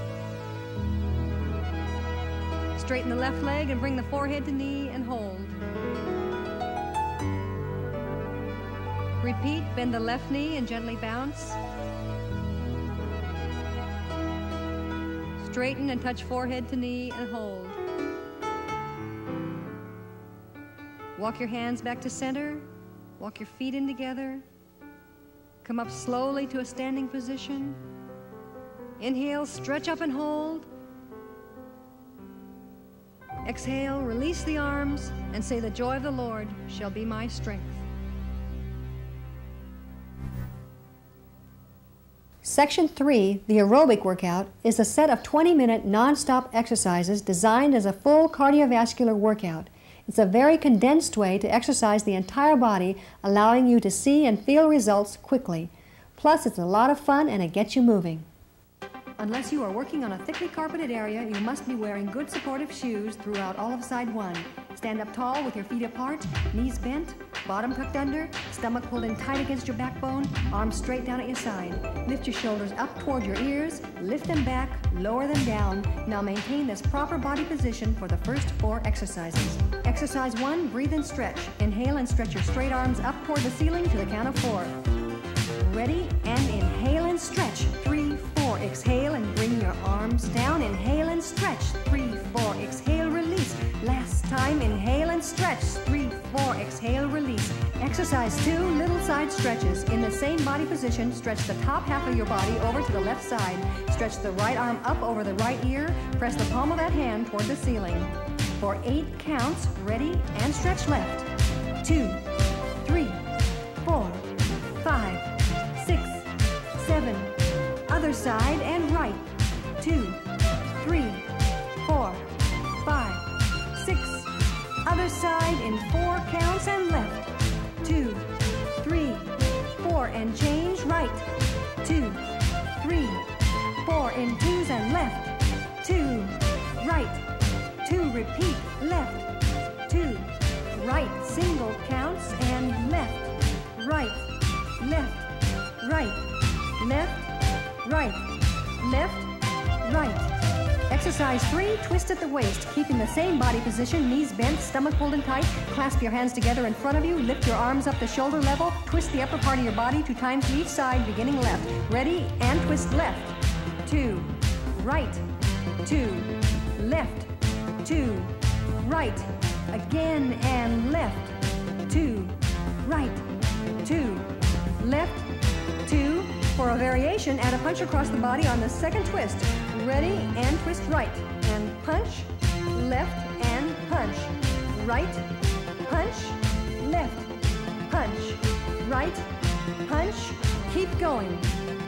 Straighten the left leg and bring the forehead to knee and hold. Repeat, bend the left knee and gently bounce. Straighten and touch forehead to knee and hold. Walk your hands back to center. Walk your feet in together. Come up slowly to a standing position. Inhale, stretch up and hold. Exhale, release the arms and say, "The joy of the Lord shall be my strength." Section 3, the aerobic workout, is a set of 20-minute non-stop exercises designed as a full cardiovascular workout. It's a very condensed way to exercise the entire body, allowing you to see and feel results quickly. Plus, it's a lot of fun and it gets you moving. Unless you are working on a thickly carpeted area, you must be wearing good supportive shoes throughout all of side 1. Stand up tall with your feet apart, knees bent, bottom tucked under, stomach pulled in tight against your backbone, arms straight down at your side. Lift your shoulders up toward your ears, lift them back, lower them down. Now maintain this proper body position for the first 4 exercises. Exercise 1, breathe and stretch. Inhale and stretch your straight arms up toward the ceiling to the count of 4. Ready? And inhale and stretch. 3, 4. Exhale and bring your arms down. Inhale and stretch. 3, 4. Exhale, release. Last time, inhale and stretch. 3, 4, exhale, release. Exercise 2, little side stretches. In the same body position, stretch the top half of your body over to the left side. Stretch the right arm up over the right ear. Press the palm of that hand toward the ceiling. For 8 counts, ready, and stretch left. 2, 3, 4, 5, 6, 7. Other side and right. 2, 3, 4, 5, 6. Other side in 4 counts and left. 2, 3, 4 and change right. 2, 3, 4 in 2s and left. 2, right. 2, repeat, left. 2, right, single counts and left. Right, left, right, left, right, left, right. Exercise 3, twist at the waist, keeping the same body position, knees bent, stomach pulled in tight. Clasp your hands together in front of you, lift your arms up to shoulder level, twist the upper part of your body 2 times to each side, beginning left. Ready, and twist left. 2, right, 2, left, 2, right, again and left. 2, right, 2, left, 2. For a variation, add a punch across the body on the second twist. Ready, and twist right, and punch, left, and punch. Right, punch, left, punch, right, punch. Keep going.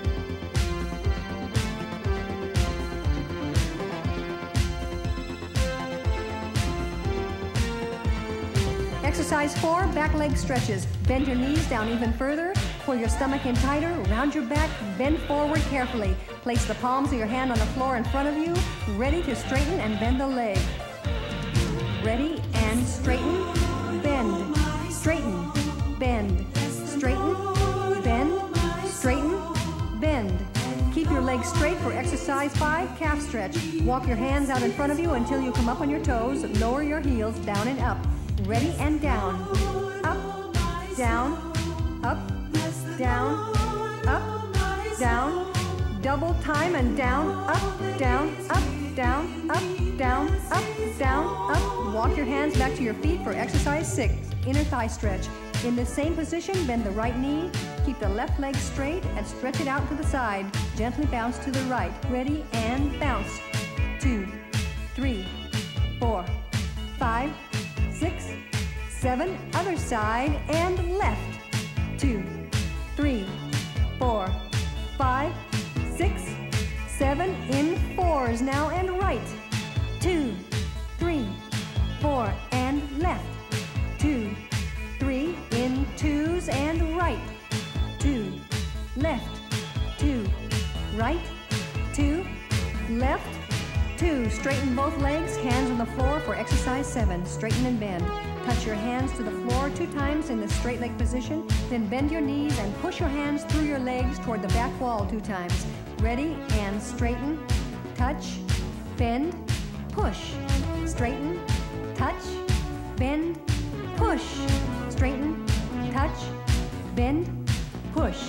Exercise 4, back leg stretches. Bend your knees down even further. Pull your stomach in tighter, round your back, bend forward carefully. Place the palms of your hand on the floor in front of you, ready to straighten and bend the leg. Ready, and straighten, bend, straighten, bend, straighten, bend, straighten, bend. Keep your legs straight for exercise 5, calf stretch. Walk your hands out in front of you until you come up on your toes. Lower your heels, down and up. Ready, and down, up, down, up, down, up, down. Double time and down, up, down, up, down, up, down, up, down, up. Walk your hands back to your feet for exercise 6, inner thigh stretch. In the same position, bend the right knee, keep the left leg straight, and stretch it out to the side. Gently bounce to the right. Ready, and bounce. 2, 3, 4, 5, 6, 7. Other side, and left. 2, 3, 4, 5, 6, 7. In 4s now, and right. 2, 3, 4, and left. 2, 3. In 2s and right. 2, left. 2, right. 2, left. 2. Straighten both legs, hands on the floor for exercise 7. Straighten and bend. Touch your hands to the floor 2 times in the straight leg position, then bend your knees and push your hands through your legs toward the back wall 2 times. Ready, and straighten, touch, bend, push. Straighten, touch, bend, push. Straighten, touch, bend, push.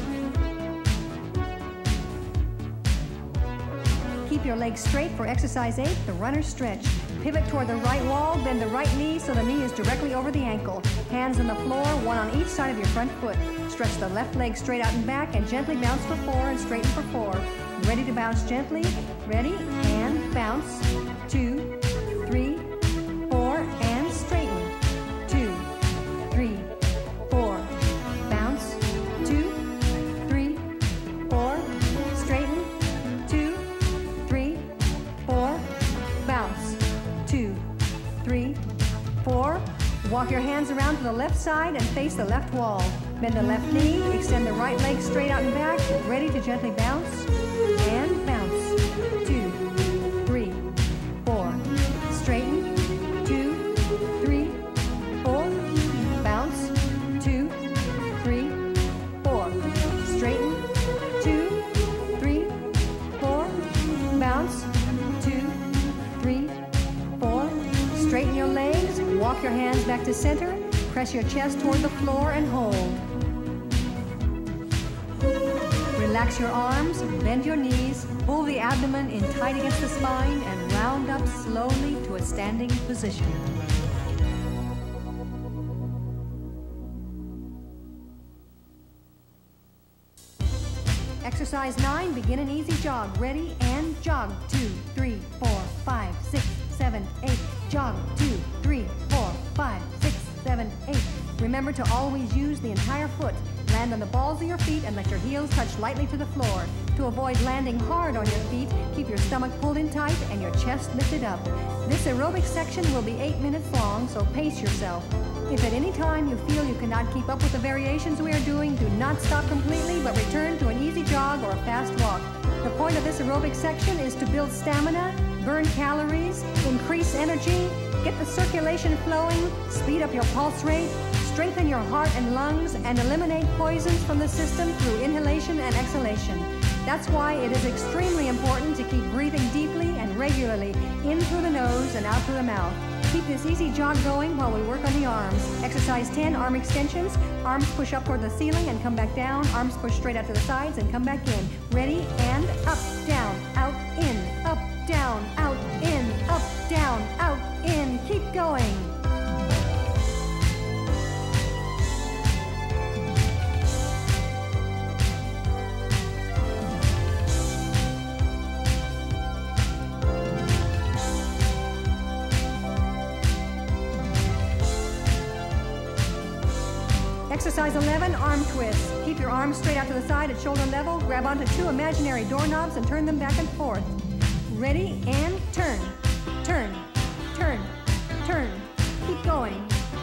Keep your legs straight for exercise 8, the runner stretch. Pivot toward the right wall, bend the right knee so the knee is directly over the ankle. Hands on the floor, 1 on each side of your front foot. Stretch the left leg straight out and back and gently bounce for 4 and straighten for 4. Ready to bounce gently. Ready, and bounce. 2, 3, 4, and straighten. 2, 3, 4. Bounce. 2, 3, 4. Straighten. 2, 3, 4. Bounce. 2, 3, 4. Walk your hands around to the left side and face the left wall. Bend the left knee, extend the right leg straight out and back, ready to gently bounce, and bounce. 2, 3, 4. Straighten. 2, 3, 4. Bounce. 2, 3, 4. Straighten. 2, 3, 4. Bounce. 2, 3, 4. Straighten your legs, walk your hands back to center, press your chest toward the floor and hold. Relax your arms, bend your knees, pull the abdomen in tight against the spine, and round up slowly to a standing position. Exercise 9, begin an easy jog. Ready and jog. 2, 3, 4, 5, 6, 7, 8. Jog. 2, 3, 4, 5, 6, 7, 8. Remember to always use the entire foot. Land on the balls of your feet and let your heels touch lightly to the floor. To avoid landing hard on your feet, keep your stomach pulled in tight and your chest lifted up. This aerobic section will be 8 minutes long, so pace yourself. If at any time you feel you cannot keep up with the variations we are doing, do not stop completely, but return to an easy jog or a fast walk. The point of this aerobic section is to build stamina, burn calories, increase energy, get the circulation flowing, speed up your pulse rate, strengthen your heart and lungs, and eliminate poisons from the system through inhalation and exhalation. That's why it is extremely important to keep breathing deeply and regularly, in through the nose and out through the mouth. Keep this easy jog going while we work on the arms. Exercise 10, arm extensions. Arms push up toward the ceiling and come back down. Arms push straight out to the sides and come back in. Ready, and up, down, out, in, up, down, out, in, up, down, out, in. Keep going. Exercise 11, arm twists. Keep your arms straight out to the side at shoulder level. Grab onto 2 imaginary doorknobs and turn them back and forth. Ready, and turn, turn, turn, turn. Keep going.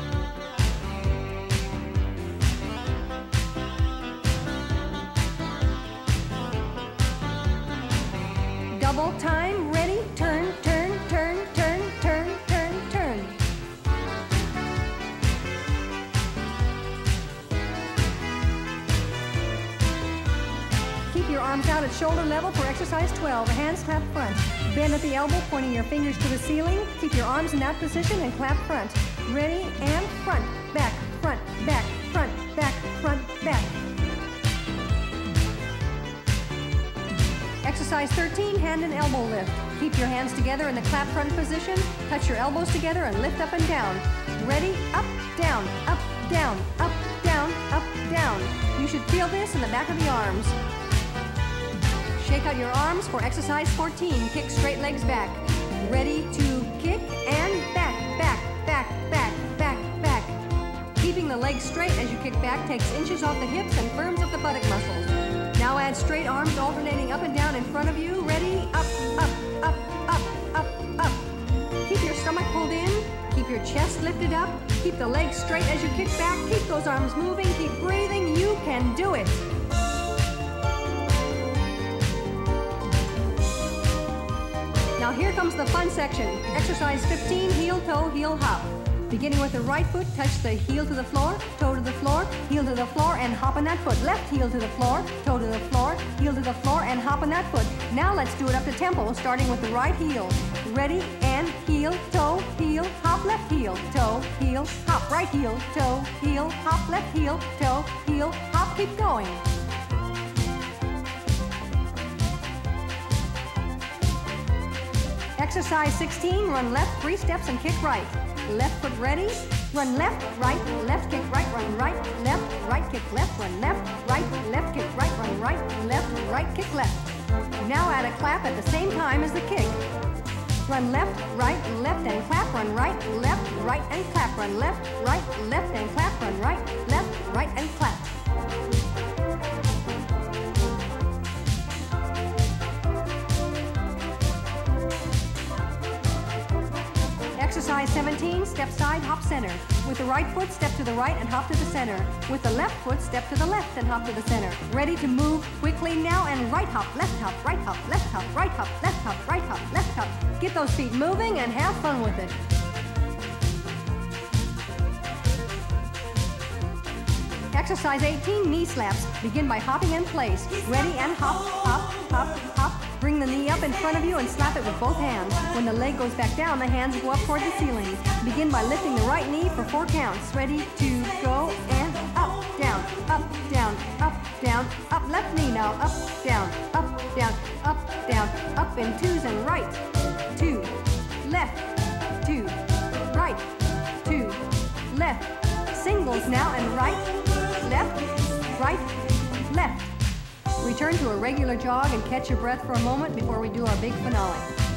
Double time, ready, turn, turn, turn, turn, turn, turn, turn. Keep your arms out at shoulder level for exercise 12. Hands clap front. Bend at the elbow, pointing your fingers to the ceiling. Keep your arms in that position and clap front. Ready, and front, back, front, back, front, back, front, back. Exercise 13, hand and elbow lift. Keep your hands together in the clap front position. Touch your elbows together and lift up and down. Ready, up, down, up, down, up, down, up, down. You should feel this in the back of the arms. Shake out your arms for exercise 14. Kick straight legs back. Ready to kick and back, back, back, back, back, back. Keeping the legs straight as you kick back takes inches off the hips and firms up the buttock muscles. Now add straight arms alternating up and down in front of you. Ready? Up, up, up, up, up, up. Keep your stomach pulled in. Keep your chest lifted up. Keep the legs straight as you kick back. Keep those arms moving. Keep breathing. You can do it. Now here comes the fun section. Exercise 15, heel, toe, heel, hop. Beginning with the right foot, touch the heel to the floor, toe to the floor, heel to the floor, and hop on that foot. Left heel to the floor, toe to the floor, heel to the floor, and hop on that foot. Now let's do it up to tempo, starting with the right heel. Ready, and heel, toe, hop, left heel, toe, heel, hop, right heel, toe, heel, hop, left heel, toe, heel, hop. Keep going. Exercise 16, run left 3 steps and kick right. Left foot ready, run left, kick right, run right, kick left, run left, kick right, run right, kick left. Now add a clap at the same time as the kick. Run left, and clap, run right, and clap, run left, and clap, run right, and clap. Exercise 17, step side, hop center. With the right foot, step to the right and hop to the center. With the left foot, step to the left and hop to the center. Ready to move quickly now, and right hop, left hop, right hop, left hop, right hop, left hop, right hop, left hop. Get those feet moving and have fun with it. Exercise 18, knee slaps. Begin by hopping in place. Ready, and hop, hop, hop, hop. Bring the knee up in front of you and slap it with both hands. When the leg goes back down, the hands go up toward the ceiling. Begin by lifting the right knee for 4 counts. Ready to go, and up, down, up, down, up, down, up. Left knee now, up, down, up, down, up, down, up in 2s and right. 2, left, 2, right, 2, left. Singles now, and right, left, right, left. Return to a regular jog and catch your breath for a moment before we do our big finale.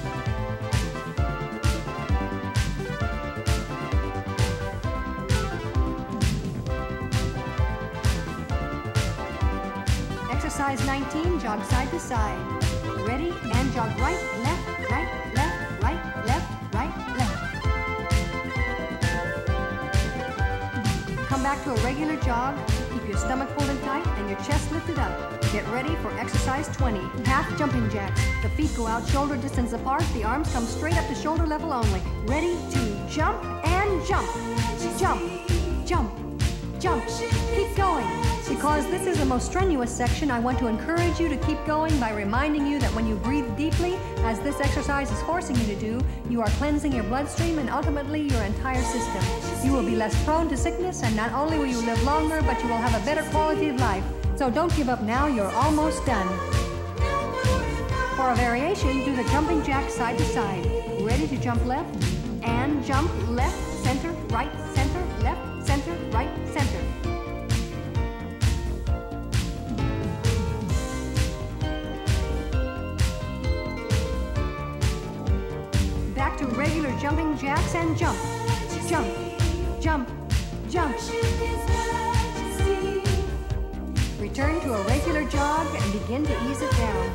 Exercise 19, jog side to side. Ready, and jog right, left, right, left, right, left, right, left. Come back to a regular jog. Keep your stomach pulled in tight and your chest lifted up. Get ready for exercise 20, half jumping jacks. The feet go out shoulder distance apart. The arms come straight up to shoulder level only. Ready to jump and jump. Jump, jump, jump. Keep going. Because this is the most strenuous section, I want to encourage you to keep going by reminding you that when you breathe deeply, as this exercise is forcing you to do, you are cleansing your bloodstream and ultimately your entire system. You will be less prone to sickness, and not only will you live longer, but you will have a better quality of life. So don't give up now, you're almost done. For a variation, do the jumping jack side to side. Ready to jump left, and jump left, center, right, center, left, center, right, center. Back to regular jumping jacks and jump, jump, jump, jump. Return to a regular jog and begin to ease it down.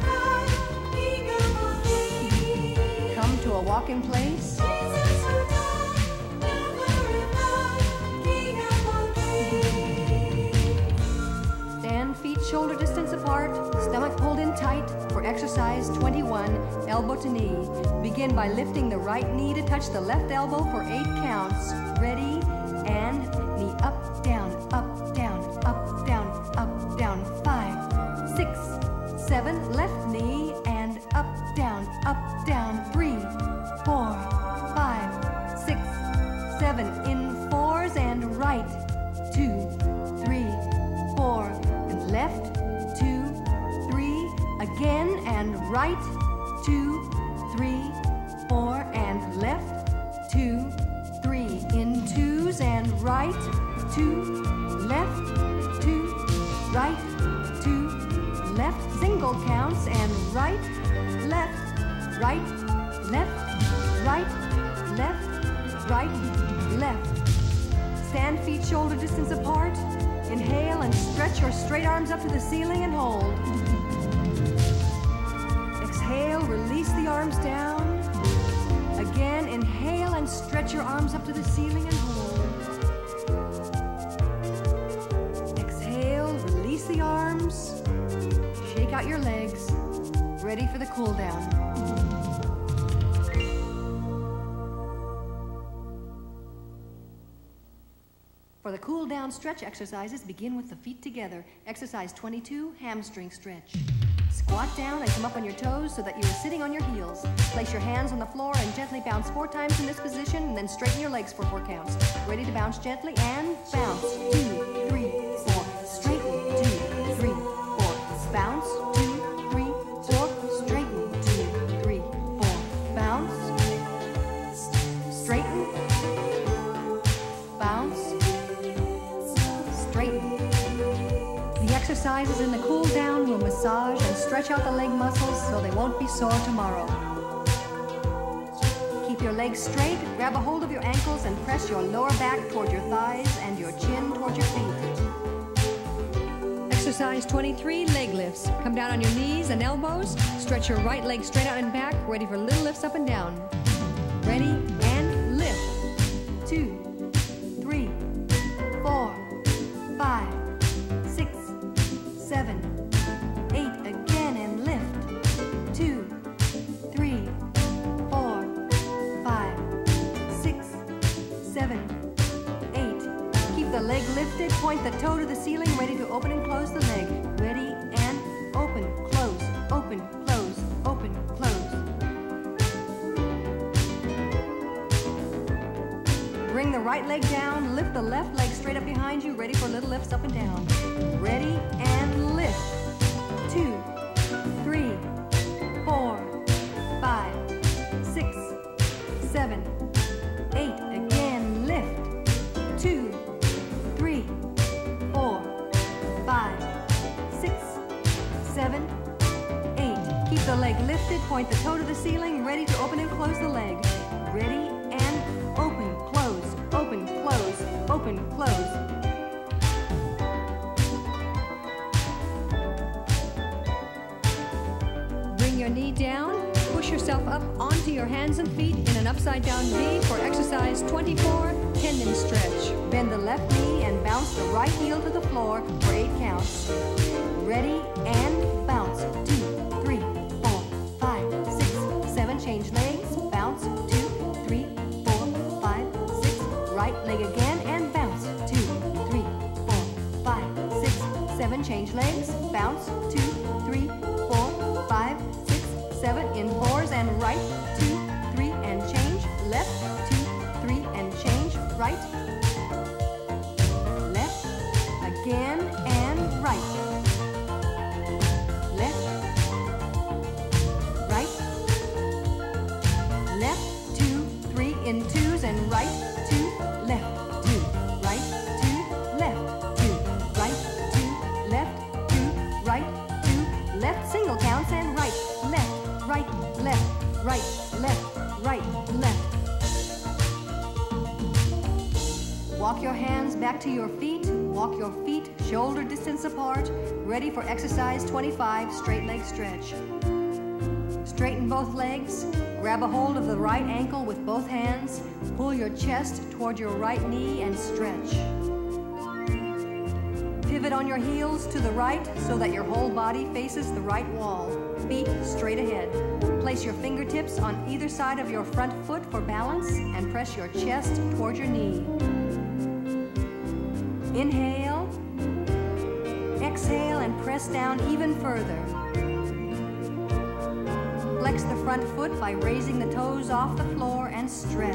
Come to a walk in place. Stand feet shoulder distance apart, stomach pulled in tight for exercise 21, elbow to knee. Begin by lifting the right knee to touch the left elbow for 8 counts. Ready, and knee up, down, up, down, up, down, up, down. 5, 6, 7, left knee, and up, down, 3, 4, 5, 6, 7, in 4s, and right, 2, 3, 4, and left, 2, 3, again, and right, 2, 3, 4, and left, 2, 3, in 2s, and right, 2, left, 2, right, 2, left, single counts, and right, left, right, left, right, left, right, left. Stand feet shoulder distance apart. Inhale and stretch your straight arms up to the ceiling and hold. Exhale, release the arms down. Again, inhale and stretch your arms up to the ceiling and hold. Exhale, release the arms. Shake out your legs. Ready for the cool down. For the cool down stretch exercises, begin with the feet together. Exercise 22, hamstring stretch. Squat down and come up on your toes so that you are sitting on your heels. Place your hands on the floor and gently bounce 4 times in this position, and then straighten your legs for 4 counts. Ready to bounce gently, and bounce. 2, 3, 4. Straighten. 2, 3, 4. Bounce. 2, 3, 4. Straighten. 2, 3, 4. Bounce. Straighten. Bounce. Straighten. The exercises in the cool down will massage and stretch out the leg muscles so they won't be sore tomorrow. Keep your legs straight, grab a hold of your ankles, and press your lower back toward your thighs and your chin toward your feet. Exercise 23, leg lifts. Come down on your knees and elbows. Stretch your right leg straight out and back, ready for little lifts up and down. Ready, and lift. 2, 3, 4, 5, 6, 7, 8, again, and lift. 2, 3, 4, 5, 6, 7, 8. Keep the leg lifted, point the toe to the ceiling, ready to open and close the leg. Ready, and open, close, open, close, open, close. Bring the right leg down, lift the left leg straight up behind you, ready for little lifts up and down. Ready, and lift. 2, 3, 4, 5, 6, 7, 8. Again, lift. 2, 3, 4, 5, 6, 7, leg lifted, point the toe to the ceiling, ready to open and close the leg. Ready and open, close, open, close, open, close. Bring your knee down, push yourself up onto your hands and feet in an upside down V for exercise 24, tendon stretch. Bend the left knee and bounce the right heel to the floor for 8 counts. Ready and bounce. 2, 3, 4, 5, 6, 7. Change legs. Bounce. 2, 3, 4, 5, 6. Right leg again and bounce. 2, 3, 4, 5, 6, 7. Change legs. Bounce. 2, 3, 4, 5, 6, 7. In 4s and right. 2, 3 and change. Left. 2, 3 and change. Right. Left. Again and right. In 2s and right, 2, left, 2, right, 2, left, 2, right, 2, left, 2, right, 2, left, single counts and right, left, right, left, right, left, right, left. Walk your hands back to your feet, walk your feet shoulder distance apart, ready for exercise 25, straight leg stretch. Straighten both legs, grab a hold of the right ankle with both hands, pull your chest toward your right knee and stretch. Pivot on your heels to the right so that your whole body faces the right wall, feet straight ahead. Place your fingertips on either side of your front foot for balance and press your chest toward your knee. Inhale, exhale and press down even further. Flex the front foot by raising the toes off the floor and stretch.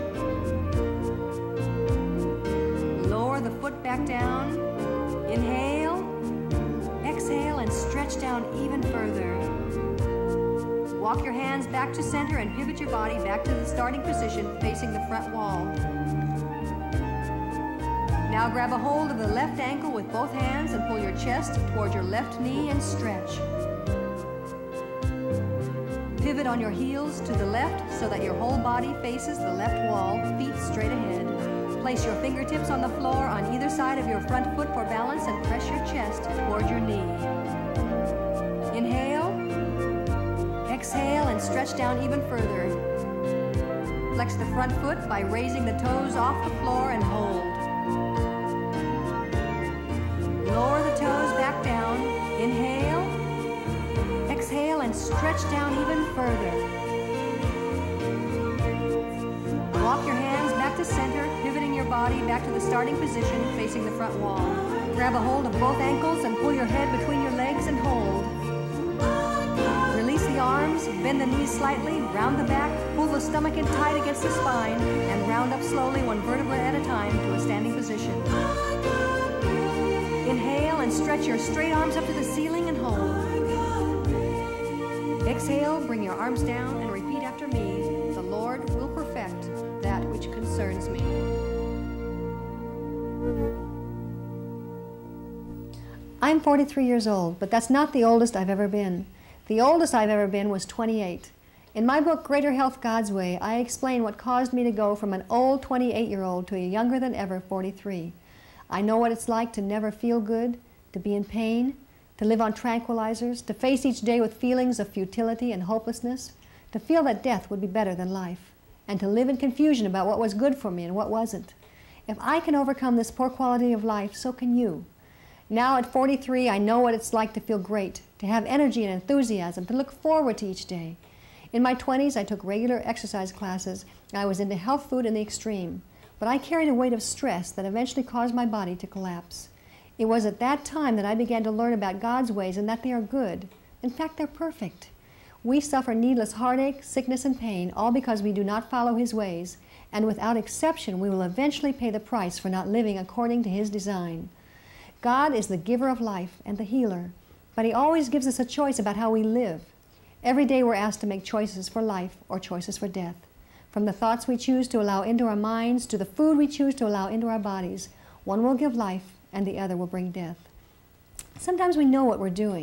Lower the foot back down. Inhale, exhale, and stretch down even further. Walk your hands back to center and pivot your body back to the starting position facing the front wall. Now grab a hold of the left ankle with both hands and pull your chest toward your left knee and stretch. Pivot on your heels to the left so that your whole body faces the left wall, feet straight ahead. Place your fingertips on the floor on either side of your front foot for balance and press your chest toward your knee. Inhale, exhale, and stretch down even further. Flex the front foot by raising the toes off the floor and hold. Lower the toes back down. Inhale, exhale, and stretch down even further. Walk your hands back to center, pivoting your body back to the starting position facing the front wall. Grab a hold of both ankles and pull your head between your legs and hold. Release the arms, bend the knees slightly, round the back, pull the stomach in tight against the spine, and round up slowly one vertebra at a time to a standing position. Inhale and stretch your straight arms up to the ceiling and hold. Exhale, bring your arms down and repeat after me. The Lord will perfect that which concerns me. I'm 43 years old, but that's not the oldest I've ever been. The oldest I've ever been was 28. In my book, Greater Health God's Way, I explain what caused me to go from an old 28-year-old to a younger than ever 43. I know what it's like to never feel good, to be in pain, to live on tranquilizers, to face each day with feelings of futility and hopelessness, to feel that death would be better than life, and to live in confusion about what was good for me and what wasn't. If I can overcome this poor quality of life, so can you. Now at 43, I know what it's like to feel great, to have energy and enthusiasm, to look forward to each day. In my 20s, I took regular exercise classes, and I was into health food in the extreme. But I carried a weight of stress that eventually caused my body to collapse. It was at that time that I began to learn about God's ways and that they are good. In fact, they're perfect. We suffer needless heartache, sickness, and pain, all because we do not follow His ways, and without exception, we will eventually pay the price for not living according to His design. God is the giver of life and the healer, but He always gives us a choice about how we live. Every day we're asked to make choices for life or choices for death. From the thoughts we choose to allow into our minds to the food we choose to allow into our bodies, one will give life and the other will bring death. Sometimes we know what we're doing, but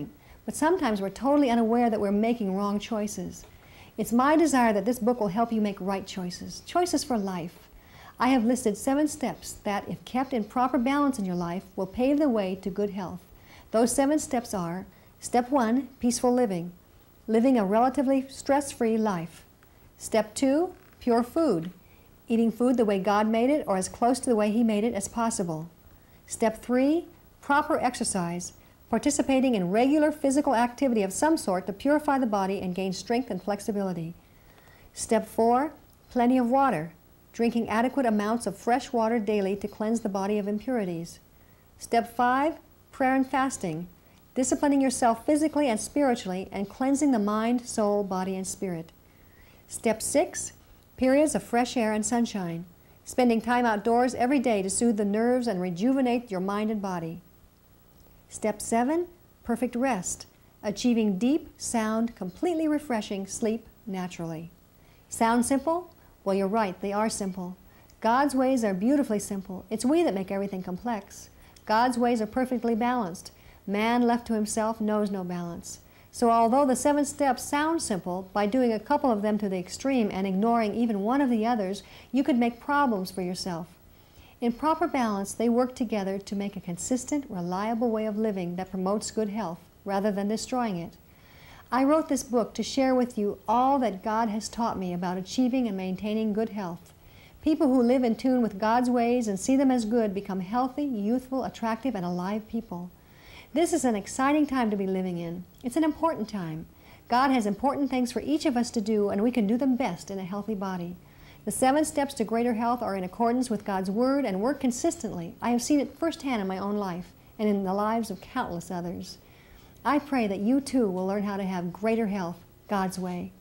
but sometimes we're totally unaware that we're making wrong choices. It's my desire that this book will help you make right choices, choices for life. I have listed 7 steps that, if kept in proper balance in your life, will pave the way to good health. Those 7 steps are: Step 1, peaceful living, living a relatively stress-free life. Step 2, pure food, eating food the way God made it or as close to the way He made it as possible. Step 3, proper exercise, participating in regular physical activity of some sort to purify the body and gain strength and flexibility. Step 4, plenty of water, drinking adequate amounts of fresh water daily to cleanse the body of impurities. Step 5, prayer and fasting, disciplining yourself physically and spiritually and cleansing the mind, soul, body, and spirit. Step 6, periods of fresh air and sunshine, spending time outdoors every day to soothe the nerves and rejuvenate your mind and body. Step 7, perfect rest, achieving deep, sound, completely refreshing sleep naturally. Sound simple? Well, you're right, they are simple. God's ways are beautifully simple. It's we that make everything complex. God's ways are perfectly balanced. Man left to himself knows no balance. So although the 7 steps sound simple, by doing a couple of them to the extreme and ignoring even one of the others, you could make problems for yourself. In proper balance, they work together to make a consistent, reliable way of living that promotes good health, rather than destroying it. I wrote this book to share with you all that God has taught me about achieving and maintaining good health. People who live in tune with God's ways and see them as good become healthy, youthful, attractive, and alive people. This is an exciting time to be living in. It's an important time. God has important things for each of us to do, and we can do them best in a healthy body. The 7 steps to greater health are in accordance with God's Word and work consistently. I have seen it firsthand in my own life and in the lives of countless others. I pray that you too will learn how to have greater health God's way.